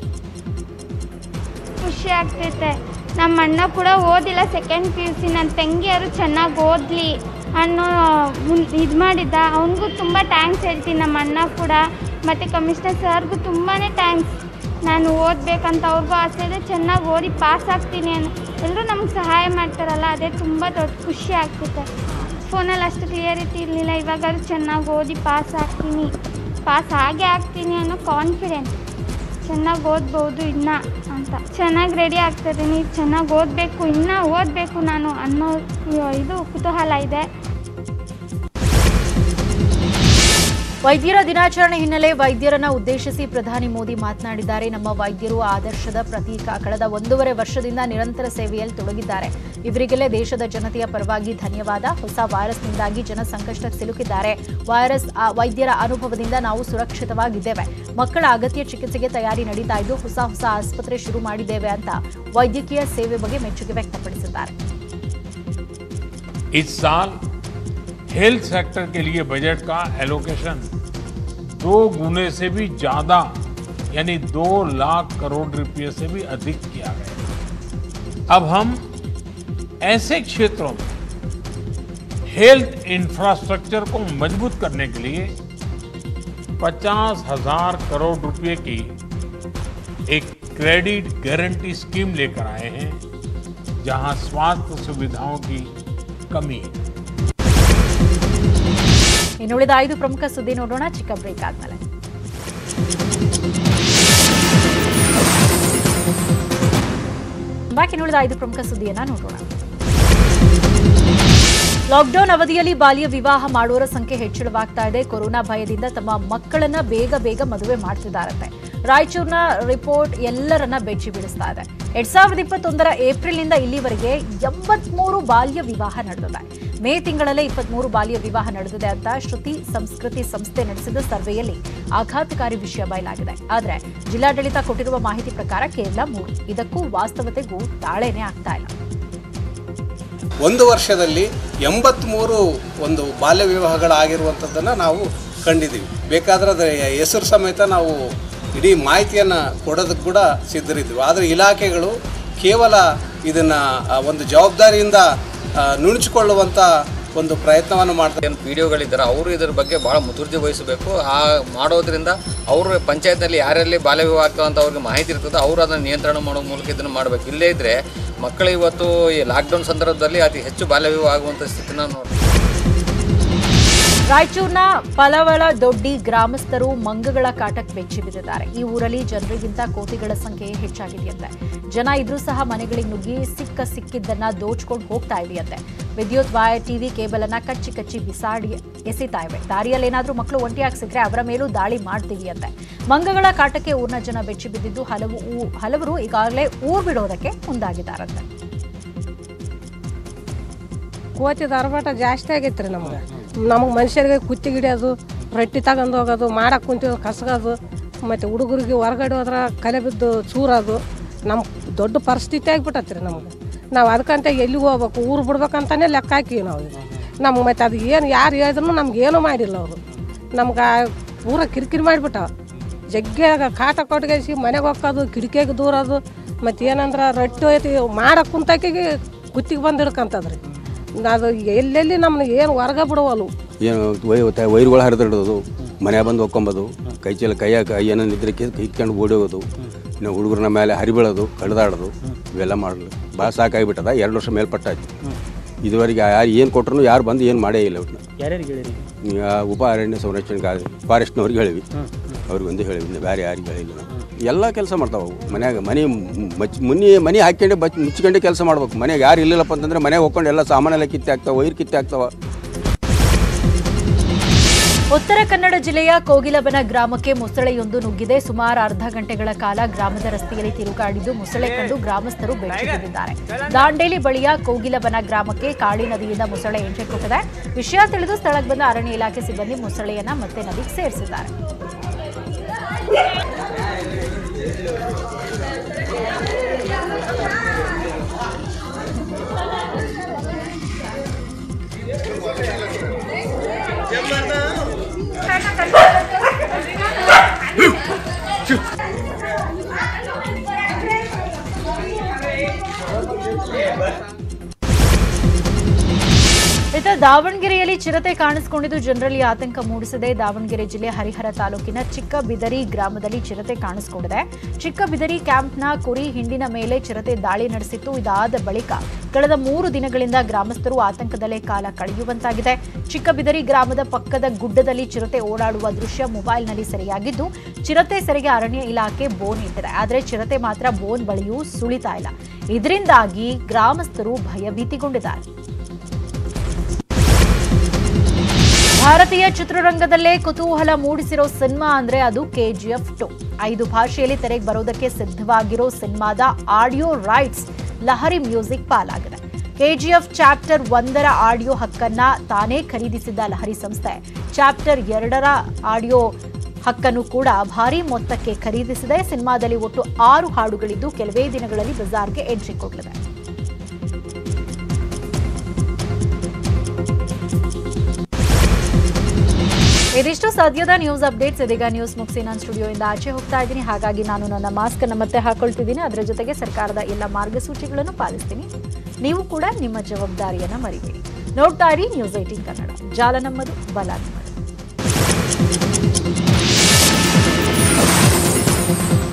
[SPEAKER 10] ಖುಷಿ ಆಗ್ತೈತೆ. ನಮ್ಮ ಅಣ್ಣ ಕೂಡ ಓದಿಲ್ಲ, ಸೆಕೆಂಡ್ ಪಿ ಯು ಸಿ. ನನ್ನ ತಂಗಿಯರು ಚೆನ್ನಾಗಿ ಓದಲಿ ಅನ್ನೋ ಇದು ಮಾಡಿದ್ದ. ಅವನಿಗೂ ತುಂಬ ಥ್ಯಾಂಕ್ಸ್ ಹೇಳ್ತೀನಿ, ನಮ್ಮ ಅಣ್ಣ ಕೂಡ. ಮತ್ತು ಕಮಿಷನರ್ ಸರ್ಗೂ ತುಂಬಾ ಥ್ಯಾಂಕ್ಸ್. ನಾನು ಓದಬೇಕಂತ ಅವ್ರಿಗೂ ಆಸೆ ಇದೆ. ಚೆನ್ನಾಗಿ ಓದಿ ಪಾಸ್ ಆಗ್ತೀನಿ ಅನ್ನೋ ಎಲ್ಲರೂ ನಮ್ಗೆ ಸಹಾಯ ಮಾಡ್ತಾರಲ್ಲ, ಅದೇ ತುಂಬ ದೊಡ್ಡ ಖುಷಿ ಆಗ್ತೈತೆ. ಫೋನಲ್ಲಿ ಅಷ್ಟು ಕ್ಲಿಯರಿಟಿ ಇರಲಿಲ್ಲ, ಇವಾಗಾದ್ರೂ ಚೆನ್ನಾಗಿ ಓದಿ ಪಾಸ್ ಆಗ್ತೀನಿ, ಪಾಸ್ ಆಗೇ ಆಗ್ತೀನಿ ಅನ್ನೋ ಕಾನ್ಫಿಡೆನ್ಸ್. ಚೆನ್ನಾಗಿ ಓದ್ಬೋದು ಇನ್ನೂ ಅಂತ ಚೆನ್ನಾಗಿ ರೆಡಿ ಆಗ್ತಾಯಿದ್ದೀನಿ. ಚೆನ್ನಾಗಿ ಓದಬೇಕು, ಇನ್ನೂ ಓದಬೇಕು ನಾನು ಅನ್ನೋ ಇದು ಕುತೂಹಲ ಇದೆ.
[SPEAKER 1] ವೈದ್ಯರ ದಿನಾಚರಣೆ ಹಿನ್ನೆಲೆ ವೈದ್ಯರನ್ನ ಉದ್ದೇಶಿಸಿ ಪ್ರಧಾನಿ ಮೋದಿ ಮಾತನಾಡಿದ್ದಾರೆ. ನಮ್ಮ ವೈದ್ಯರು ಆದರ್ಶದ ಪ್ರತೀಕ. ಕಳೆದ ಒಂದೂವರೆ ವರ್ಷದಿಂದ ನಿರಂತರ ಸೇವೆಯಲ್ಲಿ ತೊಡಗಿದ್ದಾರೆ. ಇವರಿಗೆಲ್ಲೇ ದೇಶದ ಜನತೆಯ ಪರವಾಗಿ ಧನ್ಯವಾದ. ಹೊಸ ವೈರಸ್ನಿಂದಾಗಿ ಜನ ಸಂಕಷ್ಟಕ್ಕೆ ಸಿಲುಕಿದ್ದಾರೆ. ವೈರಸ್ ವೈದ್ಯರ ಅನುಭವದಿಂದ ನಾವು ಸುರಕ್ಷಿತವಾಗಿದ್ದೇವೆ. ಮಕ್ಕಳ ಅಗತ್ಯ ಚಿಕಿತ್ಸೆಗೆ ತಯಾರಿ ನಡೀತಾ ಇದ್ದು ಹೊಸ ಹೊಸ ಆಸ್ಪತ್ರೆ ಶುರು ಮಾಡಿದ್ದೇವೆ ಅಂತ ವೈದ್ಯಕೀಯ ಸೇವೆ ಬಗ್ಗೆ ಮೆಚ್ಚುಗೆ ವ್ಯಕ್ತಪಡಿಸಿದ್ದಾರೆ.
[SPEAKER 11] इस साल हेल्थ सेक्टर के लिए बजट का एलोकेशन दो गुने से भी ज्यादा यानी दो लाख करोड़ रुपए से भी अधिक किया गया। अब हम ऐसे क्षेत्रों में हेल्थ इंफ्रास्ट्रक्चर को मजबूत करने के लिए पचास हजार करोड़ रुपए की एक क्रेडिट गारंटी स्कीम लेकर आए हैं, जहां स्वास्थ्य सुविधाओं की कमी है।
[SPEAKER 1] ಇನ್ನುಳಿದ ಐದು ಪ್ರಮುಖ ಸುದ್ದಿ ನೋಡೋಣ ಚಿಕ್ಕ ಬ್ರೇಕ್ ಆದ್ಮೇಲೆ। ಬಾಕಿ ಇನ್ನುಳಿದ ಐದು ಪ್ರಮುಖ ಸುದ್ದಿಯನ್ನ ನೋಡೋಣ। ಲಾಕ್ಡೌನ್ ಅವಧಿಯಲ್ಲಿ ಬಾಲ್ಯ ವಿವಾಹ ಮಾಡುವವರ ಸಂಖ್ಯೆ ಹೆಚ್ಚಳವಾಗ್ತಾ ಇದೆ। ಕೊರೋನಾ ಭಯದಿಂದ ತಮ್ಮ ಮಕ್ಕಳನ್ನ ಬೇಗ ಬೇಗ ಮದುವೆ ಮಾಡ್ತಿದ್ದಾರಂತೆ। ರಾಯಚೂರಿನ ರಿಪೋರ್ಟ್ ಎಲ್ಲರನ್ನ ಬೆಚ್ಚಿ ಬೀಳಿಸ್ತಾ ಇದೆ। ಎರಡ್ ಸಾವಿರದ ಇಪ್ಪತ್ತೊಂದರ ಏಪ್ರಿಲ್ನಿಂದ ಇಲ್ಲಿವರೆಗೆ ಎಂಬತ್ಮೂರು ಬಾಲ್ಯ ವಿವಾಹ ನಡೆದಿದೆ। ಮೇ ತಿಂಗಳಲ್ಲೇ ಇಪ್ಪತ್ಮೂರು ಬಾಲ್ಯ ವಿವಾಹ ನಡೆದಿದೆ ಅಂತ ಶ್ರುತಿ ಸಂಸ್ಕೃತಿ ಸಂಸ್ಥೆ ನಡೆಸಿದ ಸರ್ವೆಯಲ್ಲಿ ಆಘಾತಕಾರಿ ವಿಷಯ ಬಯಲಾಗಿದೆ। ಆದರೆ ಜಿಲ್ಲಾಡಳಿತ ಕೊಟ್ಟಿರುವ ಮಾಹಿತಿ ಪ್ರಕಾರ ಕೇವಲ ಮೂರು, ಇದಕ್ಕೂ ವಾಸ್ತವತೆಗೂ ತಾಳೇನೇ ಆಗ್ತಾ ಇಲ್ಲ।
[SPEAKER 12] ಒಂದು ವರ್ಷದಲ್ಲಿ ಎಂಬತ್ಮೂರು ಒಂದು ಬಾಲ್ಯ ವಿವಾಹಗಳಾಗಿರುವಂಥದ್ದನ್ನು ನಾವು ಕಂಡಿದ್ದೀವಿ। ಬೇಕಾದ್ರೆ ಅದರ ಹೆಸರು ಸಮೇತ ನಾವು ಇಡೀ ಮಾಹಿತಿಯನ್ನು ಕೊಡೋದಕ್ಕೆ ಕೂಡ ಸಿದ್ಧರಿದ್ವಿ। ಆದರೆ ಇಲಾಖೆಗಳು ಕೇವಲ ಇದನ್ನು ಒಂದು ಜವಾಬ್ದಾರಿಯಿಂದ ನುಣುಚಿಕೊಳ್ಳುವಂಥ ಒಂದು ಪ್ರಯತ್ನವನ್ನು ಮಾಡ್ತಾರೆ।
[SPEAKER 13] ಏನು ಪಿ ಡಿ ಒಗಳಿದ್ದಾರೆ ಅವರು ಇದರ ಬಗ್ಗೆ ಭಾಳ ಮುತುರ್ಜಿ ವಹಿಸಬೇಕು। ಆ ಮಾಡೋದ್ರಿಂದ ಅವರು ಪಂಚಾಯತ್ನಲ್ಲಿ ಯಾರಲ್ಲಿ ಬಾಲ್ಯ ವಿವಾಹ ಆಗ್ತದೆ ಅಂತ ಅವ್ರಿಗೆ ಮಾಹಿತಿ ಇರ್ತದೆ, ಅವರು ಅದನ್ನು ನಿಯಂತ್ರಣ ಮಾಡೋ ಮೂಲಕ ಇದನ್ನು ಮಾಡಬೇಕು। ಇಲ್ಲೇ ಇದ್ದರೆ ಮಕ್ಕಳು ಇವತ್ತು ಈ ಲಾಕ್ಡೌನ್ ಸಂದರ್ಭದಲ್ಲಿ ಅತಿ ಹೆಚ್ಚು ಬಾಲ್ಯ ವಿವಾಹ ಆಗುವಂಥ ಸ್ಥಿತಿನ ನೋಡಿ।
[SPEAKER 1] ರಾಯಚೂರಿನ ಪಲವಳ ದೊಡ್ಡಿ ಗ್ರಾಮಸ್ಥರು ಮಂಗಗಳ ಕಾಟಕ್ಕೆ ಬೆಚ್ಚಿ ಬಿದ್ದಿದ್ದಾರೆ। ಈ ಊರಲ್ಲಿ ಜನರಿಗಿಂತ ಕೋತಿಗಳ ಸಂಖ್ಯೆ ಹೆಚ್ಚಾಗಿದೆಯಂತೆ। ಜನ ಇದ್ರೂ ಸಹ ಮನೆಗಳಿಗೆ ನುಗ್ಗಿ ಸಿಕ್ಕ ಸಿಕ್ಕಿದ್ದನ್ನ ದೋಚ್ಕೊಂಡು ಹೋಗ್ತಾ ಇದೆಯಂತೆ। ವಿದ್ಯುತ್ ವೈರ್, ಟಿವಿ ಕೇಬಲ್ ಅನ್ನ ಕಚ್ಚಿ ಕಚ್ಚಿ ಬಿಸಾಡಿ ಎಸಿತಾ ಇವೆ। ದಾರಿಯಲ್ಲಿ ಏನಾದ್ರೂ ಮಕ್ಕಳು ಒಂಟಿಯಾಗಿ ಸಿಕ್ಕರೆ ಅವರ ಮೇಲೂ ದಾಳಿ ಮಾಡ್ತೀವಿ ಅಂತೆ। ಮಂಗಗಳ ಕಾಟಕ್ಕೆ ಊರಿನ ಜನ ಬೆಚ್ಚಿ ಬಿದ್ದಿದ್ದು ಹಲವು ಹಲವರು ಈಗಾಗಲೇ ಊರು ಬಿಡೋದಕ್ಕೆ ಮುಂದಾಗಿದ್ದಾರಂತೆ।
[SPEAKER 14] ಕೋತಿ ದರಬಾಟ ಜಾಸ್ತಿ ಆಗೈತ್ರಿ ನಮ್ಗೆ ನಮಗೆ ಮನುಷ್ಯರಿಗೆ ಕುತ್ತಿ ಗಿಡಿಯೋದು, ರೊಟ್ಟಿ ತಗೊಂಡು ಹೋಗೋದು, ಮಾಡಕ್ಕೆ ಕುಂತಿದ್ದು ಕಸಗೋದು, ಮತ್ತು ಹುಡುಗರಿಗೆ ಹೊರಗಡೆ ಹೋದ್ರೆ ಕಲೆ ಬಿದ್ದು ಚೂರೋದು ನಮ್ಮ ದೊಡ್ಡ ಪರಿಸ್ಥಿತಿ ಆಗಿಬಿಟ್ಟತ್ರಿ ನಮ್ಗೆ। ನಾವು ಅದಕ್ಕಂತ ಎಲ್ಲಿಗೆ ಹೋಗ್ಬೇಕು, ಊರು ಬಿಡ್ಬೇಕಂತಾನೆ ಲೆಕ್ಕ ಹಾಕಿವಿ ನಾವು। ನಮ್ಗೆ ಮತ್ತು ಅದು ಏನು ಯಾರು ಹೇಳಿದ್ರು ನಮ್ಗೆ ಏನೂ ಮಾಡಿಲ್ಲ ಅವರು, ನಮ್ಗೆ ಪೂರ ಕಿರಿಕಿರಿ ಮಾಡಿಬಿಟ್ಟಾವ। ಜಗ್ಗೆ ಕಾಟ ಕೊಟ್ಗೇಸಿ ಮನೆಗೆ ಹೋಗೋದು, ಕಿಟಕಿಗೆ ದೂರೋದು, ಮತ್ತು ಏನಂದ್ರೆ ರೊಟ್ಟಿ ಹೋಯ್ತು ಮಾಡಕ್ಕೆ ಕುಂತಾಕಿಗೆ ಕುತ್ತಿಗೆ ಬಂದು ಹಿಡ್ಕಂತದ್ರಿ। ಅದು ಎಲ್ಲೆಲ್ಲಿ ನಮ್ಮನ್ನ ಏನು ಹೊರಗೆ ಬಿಡುವಲ್ಲು,
[SPEAKER 15] ಏನು ವೈ ವೈರ್ಗಳು ಹರಿದಿಡೋದು, ಮನೆ ಬಂದು ಹೊಕ್ಕೊಂಬೋದು, ಕೈ ಚೀಲ ಕೈಯಾಗ ಏನೋ ನಿದ್ರಕ್ಕೆ ಇಟ್ಕೊಂಡು ಓಡೋಗೋದು, ಇನ್ನು ಹುಡುಗರನ್ನ ಮೇಲೆ ಹರಿಬೀಳೋದು, ಕಡ್ದಾಡೋದು, ಇವೆಲ್ಲ ಮಾಡಲು ಭಾಳ ಸಾಕಾಗಿಬಿಟ್ಟದ। ಎರಡು ವರ್ಷ ಮೇಲ್ಪಟ್ಟಾಯ್ತು। ಇದುವರೆಗೆ ಯಾರು ಏನು ಕೊಟ್ಟರು ಯಾರು ಬಂದು ಏನು ಮಾಡೇ ಇಲ್ಲ ಅವ್ರನ್ನ। ಉಪ ಅರಣ್ಯ ಸಂರಕ್ಷಣೆ ಫಾರೆಸ್ಟ್ನವ್ರಿಗೆ ಹೇಳಿವಿ, ಅವ್ರಿಗೆ ಒಂದು ಹೇಳಿವಿ, ಬೇರೆ ಯಾರಿಗೆ ಹೇಳಿಲ್ಲ ನಾವು। ಎಲ್ಲ ಕೆಲಸ ಮಾಡ್ತಾವೆ ಮನ್ಯಾಗ, ಮನೆ ಮಚ್ ಮುನ್ನಿ ಮನೆ ಹಾಕ್ಕೊಂಡೆ ಬಚ್ ಮುಚ್ಕೊಂಡೆ ಕೆಲಸ ಮಾಡ್ಬೇಕು। ಮನೆಗೆ ಯಾರು ಇಲ್ಲಿಲ್ಲಪ್ಪ ಅಂತಂದ್ರೆ ಮನೆಗೆ ಹೋಗ್ಕೊಂಡು ಎಲ್ಲ ಸಾಮಾನೆಲ್ಲ ಕಿತ್ತೆ ಆಗ್ತಾವೆ, ವೈರ್ ಕಿತ್ತೆ ಆಗ್ತಾವೆ।
[SPEAKER 1] ಉತ್ತರ ಕನ್ನಡ ಜಿಲ್ಲೆಯ ಕೋಗಿಲಬನ ಗ್ರಾಮಕ್ಕೆ ಮೊಸಳೆಯೊಂದು ನುಗ್ಗಿದೆ। ಸುಮಾರು ಅರ್ಧ ಗಂಟೆಗಳ ಕಾಲ ಗ್ರಾಮದ ರಸ್ತೆಯಲ್ಲಿ ತಿರುಗಾಡಿದ್ದು ಮೊಸಳೆ ಕಂಡು ಗ್ರಾಮಸ್ಥರು ಬೆಚ್ಚಿ ಬಿದ್ದಿದ್ದಾರೆ। ದಾಂಡೇಲಿ ಬಳಿಯ ಕೋಗಿಲಬನ ಗ್ರಾಮಕ್ಕೆ ಕಾಳಿ ನದಿಯಿಂದ ಮೊಸಳೆ ಎಂಟ್ರಿ ಕೊಟ್ಟಿದೆ। ವಿಷಯ ತಿಳಿದು ಸ್ಥಳಕ್ಕೆ ಬಂದ ಅರಣ್ಯ ಇಲಾಖೆ ಸಿಬ್ಬಂದಿ ಮೊಸಳೆಯನ್ನ ಮತ್ತೆ ನದಿಗೆ ಸೇರಿಸಿದ್ದಾರೆ। ಇತ್ತ ದಾವಣಗೆರೆಯಲ್ಲಿ ಚಿರತೆ ಕಾಣಿಸಿಕೊಂಡಿದ್ದು ಜನರಲ್ಲಿ ಆತಂಕ ಮೂಡಿಸಿದೆ। ದಾವಣಗೆರೆ ಜಿಲ್ಲೆ ಹರಿಹರ ತಾಲೂಕಿನ ಚಿಕ್ಕಬಿದರಿ ಗ್ರಾಮದಲ್ಲಿ ಚಿರತೆ ಕಾಣಿಸಿಕೊಂಡಿದೆ। ಚಿಕ್ಕಬಿದರಿ ಕ್ಯಾಂಪ್ನ ಕುರಿ ಹಿಂಡಿನ ಮೇಲೆ ಚಿರತೆ ದಾಳಿ ನಡೆಸಿತ್ತು। ಇದಾದ ಬಳಿಕ ಕಳೆದ ಮೂರು ದಿನಗಳಿಂದ ಗ್ರಾಮಸ್ಥರು ಆತಂಕದಲ್ಲೇ ಕಾಲ ಕಳೆಯುವಂತಾಗಿದೆ। ಚಿಕ್ಕಬಿದರಿ ಗ್ರಾಮದ ಪಕ್ಕದ ಗುಡ್ಡದಲ್ಲಿ ಚಿರತೆ ಓಡಾಡುವ ದೃಶ್ಯ ಮೊಬೈಲ್ನಲ್ಲಿ ಸೆರೆಯಾಗಿದ್ದು ಚಿರತೆ ಸೆರೆಗೆ ಅರಣ್ಯ ಇಲಾಖೆ ಬೋನ್ ಇಟ್ಟಿದೆ। ಆದರೆ ಚಿರತೆ ಮಾತ್ರ ಬೋನ್ ಬಳಿಯೂ ಸುಳಿತಾ ಇಲ್ಲ। ಇದರಿಂದಾಗಿ ಗ್ರಾಮಸ್ಥರು ಭಯಭೀತಿಗೊಂಡಿದ್ದಾರೆ। ಭಾರತೀಯ ಚಿತ್ರರಂಗದಲ್ಲೇ ಕುತೂಹಲ ಮೂಡಿಸಿರೋ ಸಿನಿಮಾ ಅಂದ್ರೆ ಅದು ಕೆಜಿಎಫ್ ಟು। ಐದು ಭಾಷೆಯಲ್ಲಿ ತೆರೆಗೆ ಬರೋದಕ್ಕೆ ಸಿದ್ಧವಾಗಿರೋ ಸಿನಿಮಾದ ಆಡಿಯೋ ರೈಟ್ಸ್ ಲಹರಿ ಮ್ಯೂಸಿಕ್ ಪಾಲಾಗಿದೆ। ಕೆಜಿಎಫ್ ಚಾಪ್ಟರ್ ಒಂದರ ಆಡಿಯೋ ಹಕ್ಕನ್ನ ತಾನೇ ಖರೀದಿಸಿದ್ದ ಲಹರಿ ಸಂಸ್ಥೆ ಚಾಪ್ಟರ್ ಎರಡರ ಆಡಿಯೋ ಹಕ್ಕನ್ನು ಕೂಡ ಭಾರೀ ಮೊತ್ತಕ್ಕೆ ಖರೀದಿಸಿದೆ। ಸಿನಿಮಾದಲ್ಲಿ ಒಟ್ಟು ಆರು ಹಾಡುಗಳಿದ್ದು ಕೆಲವೇ ದಿನಗಳಲ್ಲಿ ಬಜಾರ್ಗೆ ಎಂಟ್ರಿ ಕೊಡಲಿದೆ। ಇದಿಷ್ಟು ಸದ್ಯದ ನ್ಯೂಸ್ ಅಪ್ಡೇಟ್ಸ್. ಇದೀಗ ನ್ಯೂಸ್ ಮುಗಿಸಿ ನಾನು ಸ್ಟುಡಿಯೋಯಿಂದ ಆಚೆ ಹೋಗ್ತಾ ಇದ್ದೀನಿ. ಹಾಗಾಗಿ ನಾನು ನನ್ನ ಮಾಸ್ಕ್ ಅನ್ನು ಮತ್ತೆ ಹಾಕೊಳ್ತಿದ್ದೀನಿ. ಅದರ ಜೊತೆಗೆ ಸರ್ಕಾರದ ಎಲ್ಲ ಮಾರ್ಗಸೂಚಿಗಳನ್ನು ಪಾಲಿಸ್ತೀನಿ. ನೀವು ಕೂಡ ನಿಮ್ಮ ಜವಾಬ್ದಾರಿಯನ್ನು ಮರಿಬೇಡಿ. ನೋಡ್ತಾ ಇರಿ ನ್ಯೂಸ್ ಏಟೀನ್ ಕನ್ನಡ. ಜಾಲ ನಮ್ಮದು, ಬಲ ನಮ್ಮದು.